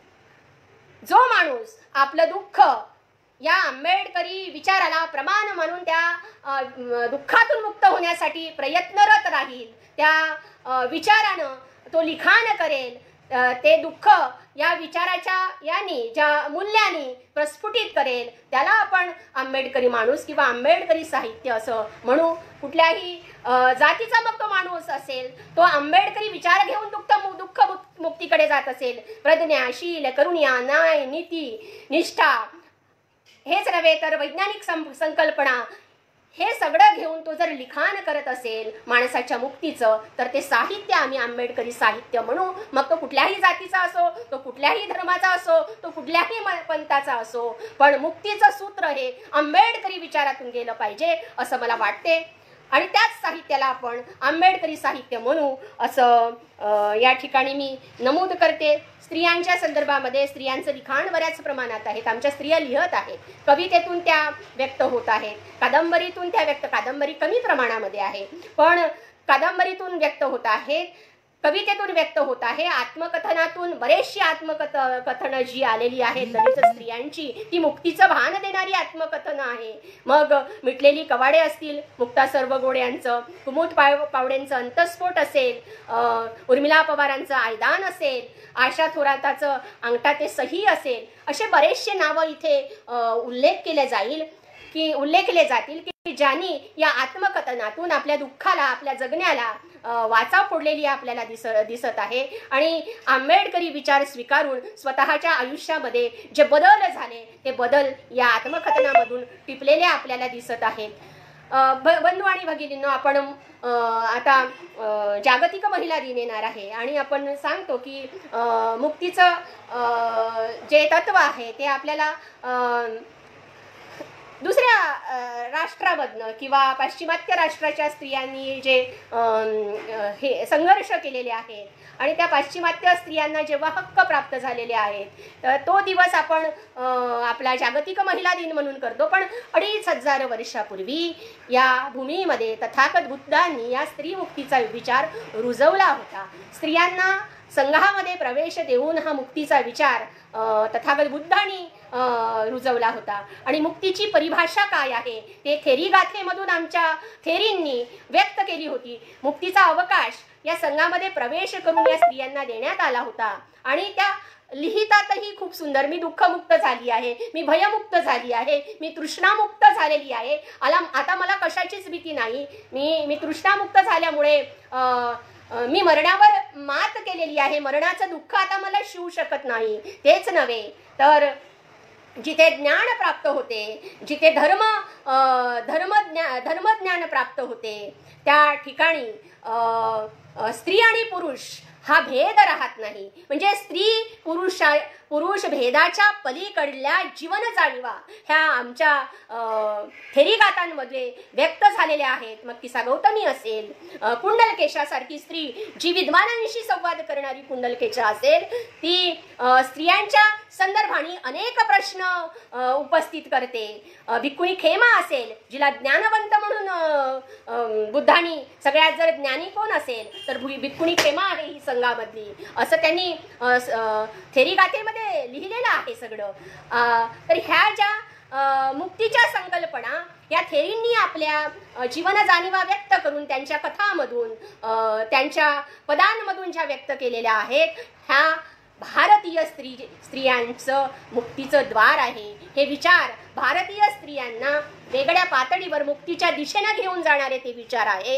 जो माणूस आपलं दुःख या आंबेडकरी विचाराला प्रमाण मानून त्या दुःखातून मुक्त होण्यासाठी प्रयत्नरत राहील, त्या विचारानं तो लिखाण करेल, ते दुःख या विचाराच्या ज्या मूल्याने प्रस्फुटित करेल त्याला आपण आंबेडकरी माणूस किंवा आंबेडकरी साहित्य असं म्हणू. कुठल्याही जातीचा मग तो माणूस असेल, तो आंबेडकरी विचार घेऊन दुःख मुक्तीकडे जात असेल, प्रज्ञा, शील, करुणा, न्याय, नीती, निष्ठा हेच नव्हे तर वैज्ञानिक संकल्पना हे सगळं घेऊन तो जर लिखाण करत असेल माणसाच्या मुक्तीचं तर ते साहित्य आम्ही आंबेडकरी साहित्य म्हणू. मग तो कुठल्याही जातीचा असो, तो कुठल्याही धर्माचा असो, तो कुठल्याही पंथाचा असो, पण मुक्तीचं सूत्र हे आंबेडकरी विचारातून गेलं पाहिजे असं मला वाटते. आणि त्याच साहित्याला आपण आंबेडकरी साहित्य म्हणू असं या ठिकाणी मी नमूद करते. स्त्रियांच्या संदर्भामध्ये स्त्रियांचं लिखाण बऱ्याच प्रमाणात आहेत. आमच्या स्त्रिया लिहत आहेत, कवितेतून त्या व्यक्त होत आहेत, कादंबरीतून त्या कादंबरी कमी प्रमाणामध्ये आहे पण कादंबरीतून व्यक्त होत आहेत, कवितेतून व्यक्त होत आहे, आत्मकथनातून बरेचशी आत्मकथनं जी आलेली आहेत दलित स्त्रियांची ती मुक्तीचं भान देणारी आत्मकथनं आहे. मग मिटलेली कवाडे असतील मुक्ता सर्वगोड यांचं, कुमुद पावडेंचं अंतस्फोट असेल, उर्मिला पवारांचं आयदान असेल, आशा थोराताचं अंगठा ते सही असेल, असे बरेचसे नावं इथे उल्लेख केले जातील की ज्यांनी या आत्मकथनातून आपल्या दुःखाला, आपल्या जगण्याला वाचा फोडलेली आपल्याला दिसत आहे. आणि आंबेडकरी विचार स्वीकारून स्वतःच्या आयुष्यामध्ये जे बदल झाले ते बदल या आत्मकथनामधून टिपलेले आपल्याला दिसत आहेत. बंधू आणि भगिनींनो, आपण आता जागतिक महिला दिन येणार आहे आणि आपण सांगतो की मुक्तीचं जे तत्व आहे ते आपल्याला दुसऱ्या राष्ट्रामधनं किंवा पाश्चिमात्य राष्ट्राच्या स्त्रियांनी जे हे संघर्ष केलेले आहेत आणि त्या पाश्चिमात्य स्त्रियांना जेव्हा हक्क प्राप्त झालेले आहेत तो दिवस आपण आपला जागतिक महिला दिन म्हणून करतो. पण 2500 वर्षापूर्वी या भूमीमध्ये तथागत बुद्धांनी या स्त्री मुक्तीचा विचार रुजवला होता. स्त्रियांना संघामध्ये प्रवेश देऊन हा मुक्तीचा विचार तथागत बुद्धांनी रुजवला होता. आणि मुक्तीची परिभाषा काय आहे ते थेरी गाथेमधून आमच्या थेरींनी व्यक्त केली होती. मुक्तीचा अवकाश या संघामध्ये प्रवेश करून या स्त्रियांना देण्यात आला होता आणि त्या लिहितातही खूप सुंदर. मी दुःखमुक्त झाली आहे, मी भयमुक्त झाली आहे, मी तृष्णामुक्त झालेली आहे, आता मला कशाचीच भीती नाही, मी तृष्णामुक्त झाल्यामुळे मी मरणावर मात केलेली आहे, मरणाचं दुःख आता मला शिवू शकत नाही. तेच नव्हे तर जिथे ज्ञान प्राप्त होते, जिथे धर्मज्ञान प्राप्त होते त्या ठिकाणी स्त्री आणि पुरुष हा भेद राहत नाही. म्हणजे स्त्री पुरुष भेदाच्या पलीकडल्या जीवन जाणीवा ह्या आमच्या थेरीगातांमध्ये व्यक्त झालेल्या आहेत. मग किसा गौतमी असेल, कुंडलकेशासारखी स्त्री जी विद्वानांशी संवाद करणारी कुंडलकेशा असेल, ती स्त्रियांच्या संदर्भाने अनेक प्रश्न उपस्थित करते. भिक्खुनी खेमा असेल, जिला ज्ञानवंत म्हणून बुद्धांनी सगळ्यात जर ज्ञानी कोण असेल तर भिक्खुनी खेमा आहे ही संघामधली, असं त्यांनी थेरीगाथेमध्ये लिहिलेलं आहे सगळं. तर ह्या ज्या मुक्तीच्या संकल्पना या थेरींनी आपल्या जीवन जाणीवा व्यक्त करून त्यांच्या कथामधून त्यांच्या पदांमधून ज्या व्यक्त केलेल्या आहेत, ह्या भारतीय स्त्रियांचं मुक्तीचं द्वार आहे. हे विचार भारतीय स्त्रियांना वेगळ्या पातळीवर मुक्तीच्या दिशेने घेऊन जाणारे ते विचार आहे.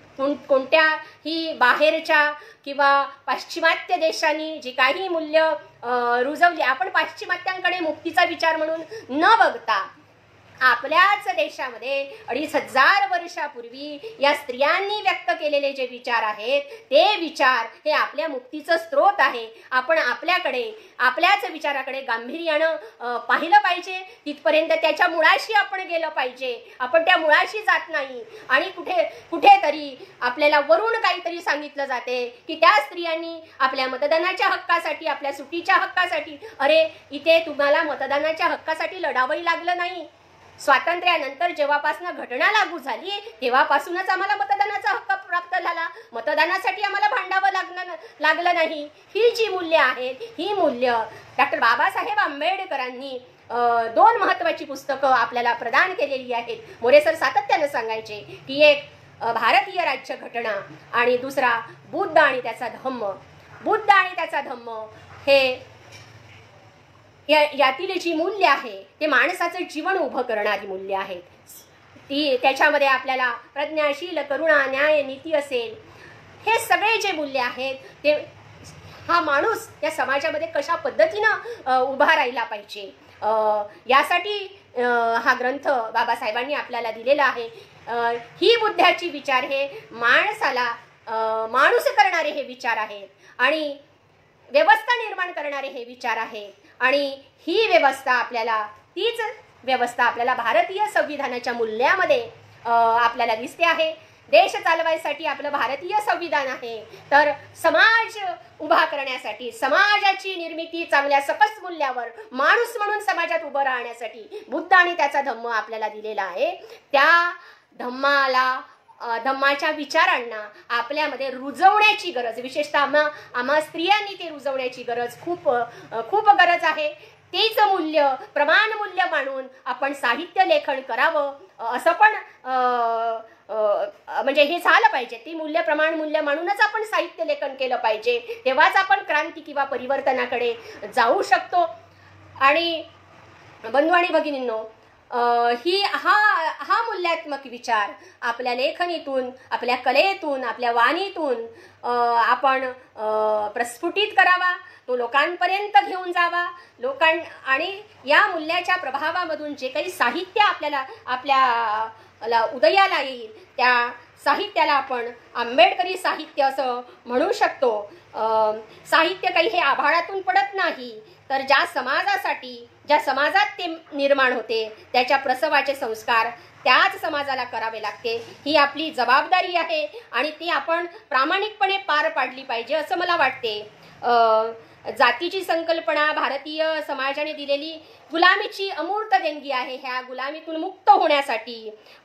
कोणत्याही बाहेरच्या किंवा पाश्चिमात्य देशांनी जी काही मूल्य रुजवली, आपण पाश्चिमात्यांकडे मुक्तीचा विचार म्हणून न बघता आपल्याच देशामध्ये 2500 वर्षापूर्वी या स्त्रियांनी व्यक्त केलेले जे विचार आहेत ते विचार हे आपल्या मुक्तीचं स्रोत आहे. आपण आपल्याच विचाराकडे गांभीर्यानं पाहिलं पाहिजे. तिथपर्यंत त्याच्या मुळाशी आपण गेलं पाहिजे. आपण त्या मुळाशी जात नाही आणि कुठेतरी आपल्याला वरून काहीतरी सांगितलं जाते की त्या स्त्रियांनी आपल्या मतदानाच्या हक्कासाठी, आपल्या सुटीच्या हक्कासाठी, अरे इथे तुम्हाला मतदानाच्या हक्कासाठी लढावंही लागलं नाही. स्वातंत्र्यानंतर जेव्हापासून घटना लागू झाली तेव्हापासूनच आम्हाला मतदानाचा हक्क प्राप्त झाला. मतदानासाठी आम्हाला भांडावं लागलं नाही. ही जी मूल्य आहेत, ही मूल्य डॉक्टर बाबासाहेब आंबेडकरांनी 2 महत्वाची पुस्तकं आपल्याला प्रदान केलेली आहेत. मोरे सर सातत्यानं सांगायचे की एक भारतीय राज्यघटना आणि दुसरा बुद्ध आणि त्याचा धम्म. बुद्ध आणि त्याचा धम्म हे यातील जी मूल्य आहे ते माणसाचं जीवन उभं करणारी मूल्य आहेत. ती त्याच्यामध्ये आपल्याला प्रज्ञाशील, करुणा, न्याय, नीती असेल, हे सगळे जे मूल्य आहेत ते हा माणूस या समाजामध्ये कशा पद्धतीनं उभा राहिला पाहिजे यासाठी हा ग्रंथ बाबासाहेबांनी आपल्याला दिलेला आहे. ही बुद्धाची विचार हे माणसाला माणूस करणारे हे विचार आहेत आणि व्यवस्था निर्माण करणारे हे विचार आहेत. आणि ही व्यवस्था आपल्याला, तीच व्यवस्था आपल्याला भारतीय संविधानाच्या मूल्यामध्ये आपल्याला दिसते आहे. देश चालवायसाठी आपलं भारतीय संविधान आहे, तर समाज उभा करण्यासाठी, समाजाची निर्मिती चांगल्या सकस मूल्यावर माणूस म्हणून समाजात उभं राहण्यासाठी बुद्ध आणि त्याचा धम्म आपल्याला दिलेला आहे. त्या धम्माच्या विचारांना आपल्यामध्ये रुजवण्याची गरज, विशेषतः आम्हा स्त्रियांनी ते रुजवण्याची गरज खूप गरज आहे. तेच मूल्य प्रमाण मूल्य मानून आपण साहित्य लेखन करावं, असं पण म्हणजे हे झालं पाहिजे. ती मूल्य प्रमाण मूल्य मानूनच आपण साहित्य लेखन केलं पाहिजे, तेव्हाच आपण क्रांती किंवा परिवर्तनाकडे जाऊ शकतो. आणि बंधू आणि भगिनींनो, हा मूल्यात्मक विचार आपल्या लेखनीतून, आपल्या कलेतून, आपल्या वाणीतून आपण प्रस्फुटित करावा, तो लोकांपर्यंत घेऊन जावा. आणि या मूल्याच्या प्रभावामधून जे काही साहित्य आपल्याला उदयाला येईल, त्या साहित्याला आपण आंबेडकरी साहित्य असं म्हणू शकतो. साहित्य काही हे आभाळातून पडत नाही, तर ज्या समाजात ते निर्माण होते, त्याच्या प्रसवाचे संस्कार त्याच समाजाला करावे लागते. ही आपली जबाबदारी आहे आणि ती आपण प्रामाणिकपणे पार पाडली पाहिजे असं मला वाटते. जातीची संकल्पना भारतीय समाजाने दिलेली गुलामीची अमूर्त देणगी आहे. ह्या गुलामीतून मुक्त होण्यासाठी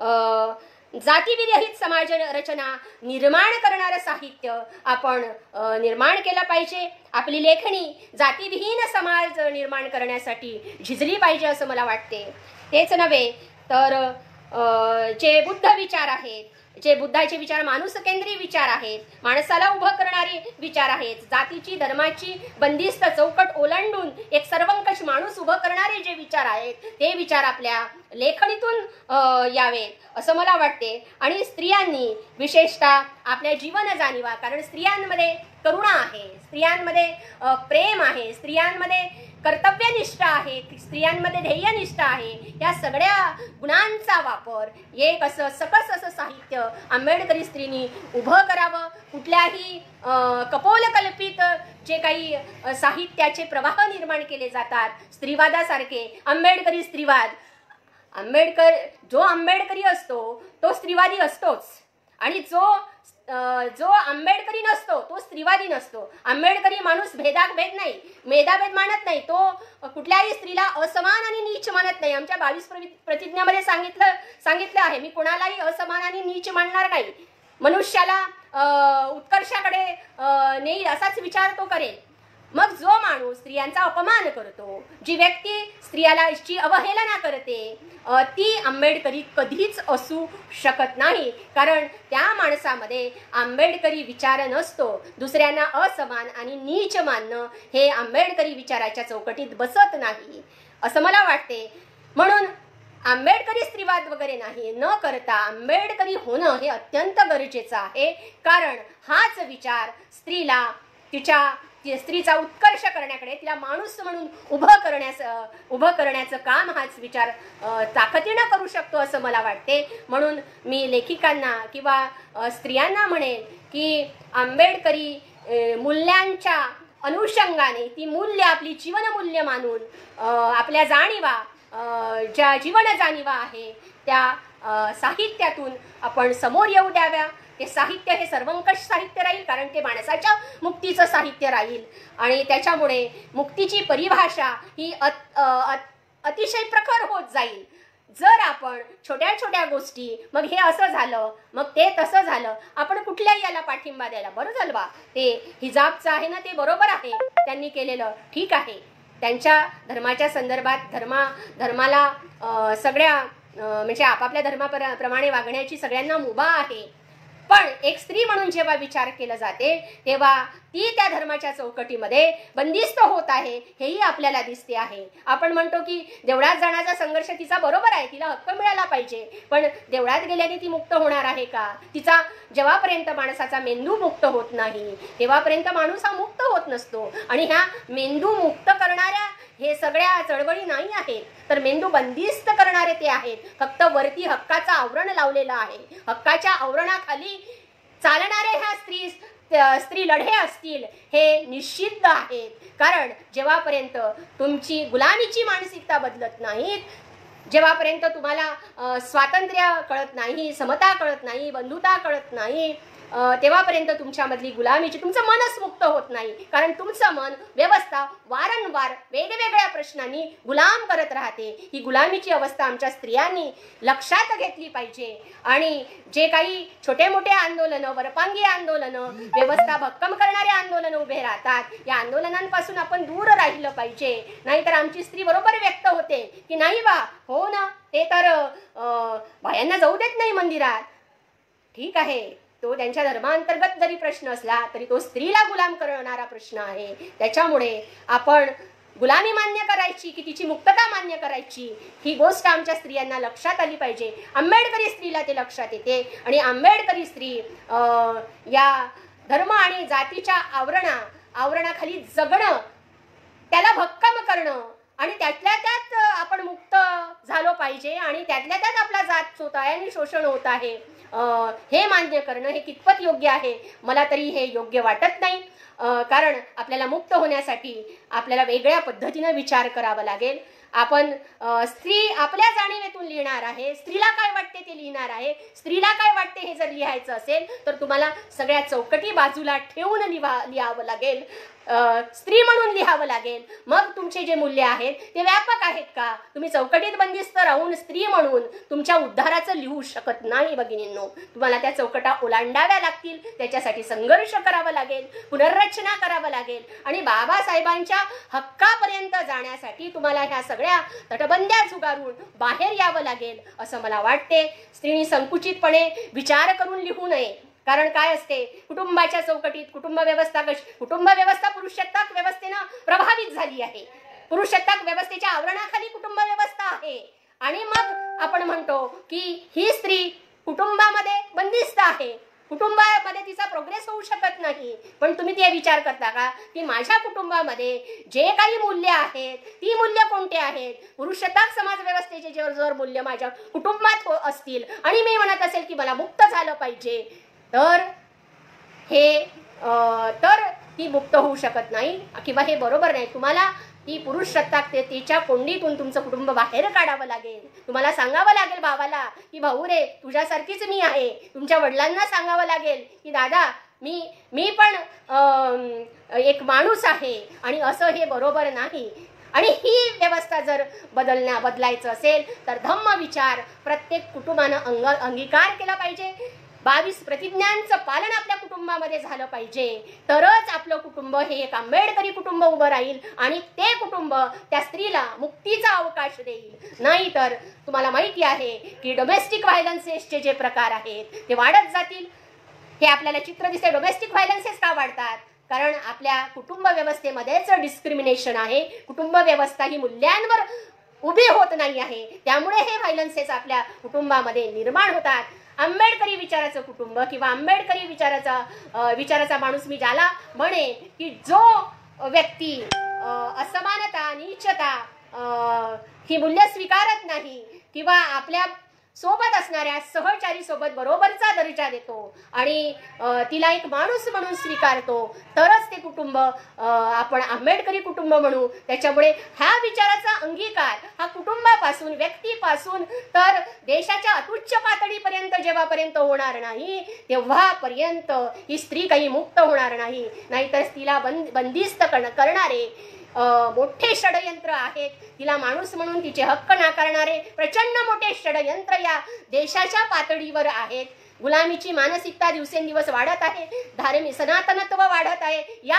जातीविरहित समाज रचना निर्माण करणारं साहित्य आपण निर्माण केलं पाहिजे. आपली लेखणी जातीविहीन समाज निर्माण करण्यासाठी झिजली पाहिजे असं मला वाटते. तेच नव्हे तर जे बुद्ध विचार आहेत, जे बुद्धाचे विचार माणूसकेंद्री विचार आहेत, माणसाला उभं करणारे विचार आहेत, जातीची धर्माची बंदिस्त चौकट ओलांडून एक सर्वंकष माणूस उभं करणारे जे विचार आहेत, ते विचार आपल्या लेखणीतून यावेत असं मला वाटते. आणि स्त्रियांनी विशेषतः आपल्या जीवन जाणीवा, कारण स्त्रियांमध्ये करुणा आहे, स्त्रियांमध्ये प्रेम आहे, स्त्रियांमध्ये कर्तव्यनिष्ठा आहे, स्त्रियांमध्ये ध्येयनिष्ठा आहे, या सगळ्या गुणांचा वापर एक असं सकस असं साहित्य आंबेडकरी स्त्रीनी उभं करावं. कुठल्याही कपोलकल्पित जे काही साहित्याचे प्रवाह निर्माण केले जातात, स्त्रीवादासारखे, आंबेडकरी स्त्रीवाद, जो आंबेडकरी असतो तो स्त्रीवादी असतोच, आणि जो आंबेडकरी नसतो तो स्त्रीवादी नसतो. आंबेडकरी माणूस भेदाभेद मानत नाही, तो कुठल्याही स्त्रीला असमान आणि नीच मानत नाही. आमच्या 22 प्रतिज्ञामध्ये सांगितलं आहे, मी कोणालाही असमान आणि नीच मानणार नाही, मनुष्याला उत्कर्षाकडे नेईल असाच विचार तो करेल. मग जो माणूस स्त्रियांचा अपमान करतो, जी व्यक्ती स्त्रियाची अवहेलना करते, ती आंबेडकरी कधीच असू शकत नाही, कारण त्या माणसामध्ये आंबेडकरी विचार नसतो. दुसऱ्यांना असमान आणि नीच मानणं हे आंबेडकरी विचाराच्या चौकटीत बसत नाही असं मला वाटते. म्हणून आंबेडकरी स्त्रीवाद वगैरे न करता आंबेडकरी होणं हे अत्यंत गरजेचं आहे, कारण हाच विचार स्त्रीचा उत्कर्ष करण्याकडे, तिला माणूस म्हणून उभं करण्याचं काम हाच विचार ताकदीनं करू शकतो असं मला वाटते. म्हणून मी लेखिकांना किंवा स्त्रियांना म्हणेन की आंबेडकरी मूल्यांच्या अनुषंगाने ती मूल्य आपली जीवनमूल्य मानून आपल्या जाणीवा, ज्या जीवन जाणीवा आहे त्या साहित्यातून आपण समोर येऊ द्याव्या. ते साहित्य हे सर्वंकष साहित्य राहील, कारण ते माणसाच्या मुक्तीचं साहित्य राहील, आणि त्याच्यामुळे मुक्तीची परिभाषा ही अतिशय प्रखर होत जाईल. जर आपण छोट्या छोट्या गोष्टी, मग हे असं झालं, मग ते तसं झालं, आपण कुठल्याही याला पाठिंबा द्यायला, बरं झालं बा, ते हिजाबचं आहे ना, ते बरोबर आहे, त्यांनी केलेलं ठीक आहे, त्यांच्या धर्माच्या संदर्भात धर्माला सगळ्या म्हणजे आपापल्या धर्माप्रमाणे वागण्याची सगळ्यांना मुभा आहे. पण एक स्त्री म्हणून जेव्हा विचार केला जाते, तेव्हा ती त्या धर्माच्या चौकटीमध्ये बंदिस्त होत आहे हेही आपल्याला दिसते आहे. आपण म्हणतो की देवळात जाण्याचा संघर्ष तिचा बरोबर आहे, तिला हक्क मिळाला पाहिजे, पण देवळात गेल्याने ती मुक्त होणार आहे का? तिचा जेव्हापर्यंत माणसाचा मेंदू मुक्त होत नाही, तेव्हापर्यंत माणूस हा मुक्त होत नसतो. आणि ह्या मेंदू मुक्त करणाऱ्या हे सगळ्या चळवळी नाही आहेत, तर मेंदू बंदिस्त करणारे ते आहेत. फक्त वरती हक्काचं आवरण लावलेलं आहे, हक्काच्या आवरणाखाली चालणारे ह्या स्त्री लढे असतील हे निश्चित आहेत. कारण जेव्हापर्यंत तुमची गुलामीची मानसिकता बदलत नाहीत, जेव्हापर्यंत तुम्हाला स्वातंत्र्य कळत नाही, समता कळत नाही, बंधुता कळत नाही, तेव्हापर्यंत तुमच्यामधली गुलामीची, तुमचं मनच मुक्त होत नाही. कारण तुमचं मन व्यवस्था वारंवार वेगवेगळ्या प्रश्नांनी गुलाम करत राहते. ही गुलामीची अवस्था आमच्या स्त्रियांनी लक्षात घेतली पाहिजे. आणि जे काही छोटे मोठे आंदोलनं, वरपांगी आंदोलनं, व्यवस्था भक्कम करणारे आंदोलनं उभे राहतात, या आंदोलनांपासून आपण दूर राहिलं पाहिजे. नाहीतर आमची स्त्री बरोबर व्यक्त होते की नाही बा, हो ना, ते तर बायांना जाऊ देत नाही मंदिरात. ठीक आहे, तो त्यांच्या धर्मांतर्गत जरी प्रश्न असला तरी तो स्त्रीला गुलाम करणारा प्रश्न आहे. त्याच्यामुळे आपण गुलामी मान्य करायची की तिची मुक्तता मान्य करायची, ही गोष्ट आमच्या स्त्रियांना लक्षात आली पाहिजे. आंबेडकरी स्त्रीला ते लक्षात येते. आणि आंबेडकरी स्त्री या धर्म आणि जातीच्या आवरणाखाली जगणं, त्याला भक्कम करणं आणि त्यातल्या त्यात आपण मुक्त झालो पाहिजे आणि त्यातल्या त्यात आपला जात होत आहे आणि शोषण होत आहे, हे मान्य करणं हे कितपत योग्य आहे? मला तरी हे योग्य वाटत नाही. कारण आपल्याला मुक्त होण्यासाठी आपल्याला वेगळ्या पद्धतीनं विचार करावा लागेल. आपण स्त्री आपल्या जाणीवेतून लिहिणार आहे, स्त्रीला काय वाटते ते लिहिणार आहे. स्त्रीला काय वाटते हे जर लिहायचं असेल तर तुम्हाला सगळ्या चौकटी बाजूला ठेवून लिहावं लागेल, स्त्री म्हणून लिहावं लागेल. मग तुमचे जे मूल्य आहेत ते व्यापक आहेत का? तुम्ही चौकटीत बंदिस्त राहून स्त्री म्हणून तुमच्या उद्धाराचं लिहू शकत नाही भगिनींनो. तुम्हाला त्या चौकटा ओलांडाव्या लागतील, त्याच्यासाठी संघर्ष करावा लागेल, पुनर्रचना करावं लागेल. आणि बाबासाहेबांच्या हक्कापर्यंत जाण्यासाठी तुम्हाला ह्या सगळ्या तटबंद्या झुगारून बाहेर यावं लागेल असं मला वाटते. स्त्रीनी संकुचितपणे विचार करून लिहू नये. कारण काय असते, कुटुंबाच्या चौकटीत कुटुंब व्यवस्था पुरुषसत्ताक व्यवस्थेनं प्रभावित झाली आहे. पुरुषसत्ताक व्यवस्थेच्या आवरणाखाली कुटुंब व्यवस्था आहे. आणि मग आपण म्हणतो की ही स्त्री कुटुंबामध्ये बंदिस्त आहे, कुटुंबामध्ये तिचा प्रोग्रेस होऊ शकत नाही. पण तुम्ही ते विचार करता का की माझ्या कुटुंबामध्ये जे काही मूल्य आहेत ती मूल्य कोणते आहेत? पुरुषसत्ताक समाज व्यवस्थेचे जर मूल्य माझ्या कुटुंबात असतील आणि मी म्हणत असेल की मला मुक्त झालं पाहिजे, तर ती मुक्त होऊ शकत नाही किंवा हे बरोबर नाही. तुम्हाला ती पुरुषसत्ताकतेच्या कोंडीतून तुमचं कुटुंब बाहेर काढावं लागेल. तुम्हाला सांगावं लागेल भावाला की भाऊ रे, तुझ्यासारखीच मी आहे. तुमच्या वडिलांना सांगावं लागेल की दादा, मी पण एक माणूस आहे आणि असं हे बरोबर नाही. आणि ही व्यवस्था जर बदलायचं असेल तर धम्म विचार प्रत्येक कुटुंबानं अंगीकार केला पाहिजे. 22 प्रतिज्ञांचं पालन आपल्या कुटुंबामध्ये झालं पाहिजे. तरच आपलं कुटुंब हे एक आंबेडकरी कुटुंब उभं राहील आणि ते कुटुंब त्या स्त्रीला मुक्तीचा अवकाश देईल. नाही तर तुम्हाला माहिती आहे की डोमेस्टिक व्हायलन्सेसचे जे प्रकार आहेत ते वाढत जातील. हे आपल्याला चित्र दिसते. डोमेस्टिक व्हायलन्सेस का वाढतात? कारण आपल्या कुटुंब व्यवस्थेमध्येच डिस्क्रिमिनेशन आहे. कुटुंब व्यवस्था ही मूल्यांवर उभी होत नाही आहे. त्यामुळे हे व्हायलन्सेस आपल्या कुटुंबामध्ये निर्माण होतात. आंबेडकरी विचाराचं कुटुंब किंवा आंबेडकरी विचाराचा माणूस मी ज्याला म्हणे की जो व्यक्ती असमानता, नीचता ही मूल्य स्वीकारत नाही किंवा आपल्या सोबत असणाऱ्या सहचारी सोबत बरोबरचा दर्जा देतो आणि तिला एक माणूस म्हणून स्वीकारतो, तरच ते कुटुंब आपण आंबेडकरी कुटुंब म्हणू. त्याच्यामुळे ह्या विचाराचा अंगीकार हा कुटुंबापासून, व्यक्तीपासून तर देशाच्या अत्युच्च पातळीपर्यंत जेव्हापर्यंत होणार नाही तेव्हापर्यंत ही स्त्री काही मुक्त होणार नाही. नाहीतर तिला बंदिस्त करणारे मोठे षडयंत्र आहेत. तिला माणूस म्हणून तिचे हक्क नाकारणारे प्रचंड मोठे षडयंत्र या देशाच्या पातळीवर आहेत. गुलामीची मानसिकता दिवसेंदिवस वाढत आहे. धार्मिक सनातनत्व वाढत आहे. या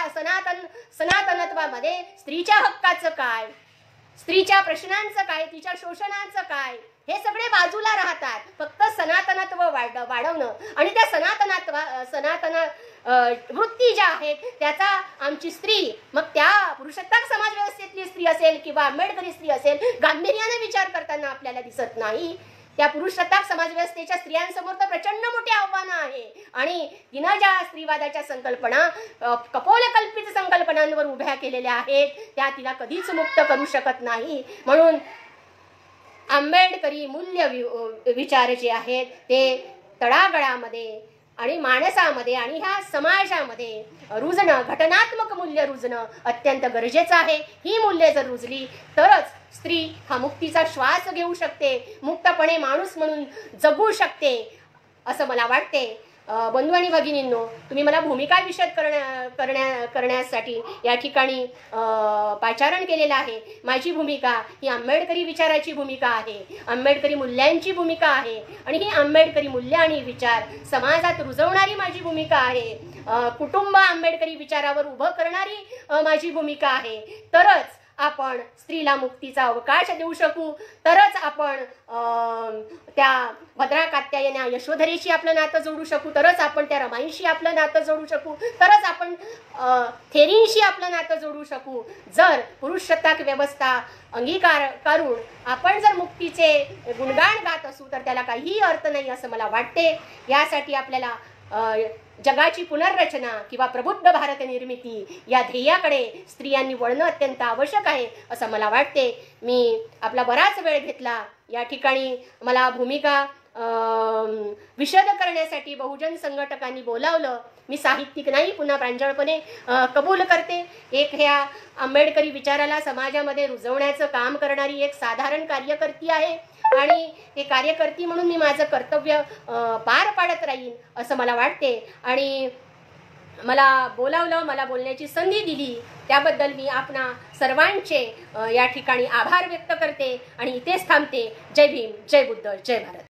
सनातनत्वामध्ये स्त्रीच्या हक्काचं काय, स्त्रीच्या प्रश्नांचं काय, तिच्या शोषणाचं काय, हे सगळे बाजूला राहतात. फक्त सनातनत्व वाढवणं आणि त्या सनातन वृत्ती ज्या आहेत त्याचा आमची स्त्री, मग त्या पुरुषसत्ताक समाज व्यवस्थेतली स्त्री असेल किंवा आंबेडकरी स्त्री असेल, गांभीर्याने विचार करताना आपल्याला दिसत नाही. त्या पुरुषसत्ताक समाज व्यवस्थेच्या स्त्रियांसमोर तर प्रचंड मोठे आव्हानं आहे आणि तिनं ज्या स्त्रीवादाच्या संकल्पना, कपोलकल्पित संकल्पनांवर उभ्या केलेल्या आहेत त्या तिला कधीच मुक्त करू शकत नाही. म्हणून आंबेडकरी मूल्य विचार जे आहेत ते तळागाळामध्ये आणि माणसामध्ये आणि ह्या समाजामध्ये रुजणं, घटनात्मक मूल्य रुजणं अत्यंत गरजेचं आहे. ही मूल्ये जर रुजली तरच स्त्री हा मुक्तीचा श्वास घेऊ शकते, मुक्तपणे माणूस म्हणून जगू शकते असं मला वाटते. बंधू आणि भगिनींनो, तुम्ही मला भूमिका विशद करण्यासाठी या ठिकाणी पाचारण केलेलं आहे. माझी भूमिका ही आंबेडकरी विचाराची भूमिका आहे, आंबेडकरी मूल्यांची भूमिका आहे आणि ही आंबेडकरी मूल्य आणि विचार समाजात रुजवणारी माझी भूमिका आहे. कुटुंब आंबेडकरी विचारावर उभं करणारी माझी भूमिका आहे. तरच आपण स्त्रीला मुक्तीचा अवकाश देऊ शकू, तरच आपण त्या भद्रा कात्यायना यशोधरेशी आपलं नातं जोडू शकू, तरच आपण त्या रमाईशी आपलं नातं जोडू शकू, तरच आपण थेरींशी आपलं नातं जोडू शकू. जर पुरुषसत्ताक व्यवस्था करून आपण जर मुक्तीचे गुणगान गात असू तर त्याला काहीही अर्थ नाही असं मला वाटते. यासाठी आपल्याला जगाची पुनर्रचना किंवा प्रबुद्ध भारत निर्मिती या ध्येयाकडे स्त्रियांनी वळणं अत्यंत आवश्यक आहे असं मला वाटते. मी आपला बराच वेळ घेतला. या ठिकाणी मला भूमिका विशद करण्यासाठी बहुजन संघटकांनी बोलावलं. मी साहित्यिक नाही, पुन्हा प्रांजळपणे कबूल करते. एक ह्या आंबेडकरी विचाराला समाजामध्ये रुजवण्याचं काम करणारी एक साधारण कार्यकर्ती आहे आणि हे कार्यकर्ती म्हणून मी माझं कर्तव्य पार पाडत राहीन असं मला वाटते. आणि मला बोलावलं, मला बोलण्याची संधी दिली त्याबद्दल मी आपणा सर्वांचे या ठिकाणी आभार व्यक्त करते आणि इथेच थांबते. जय भीम, जय बुद्ध, जय भारत.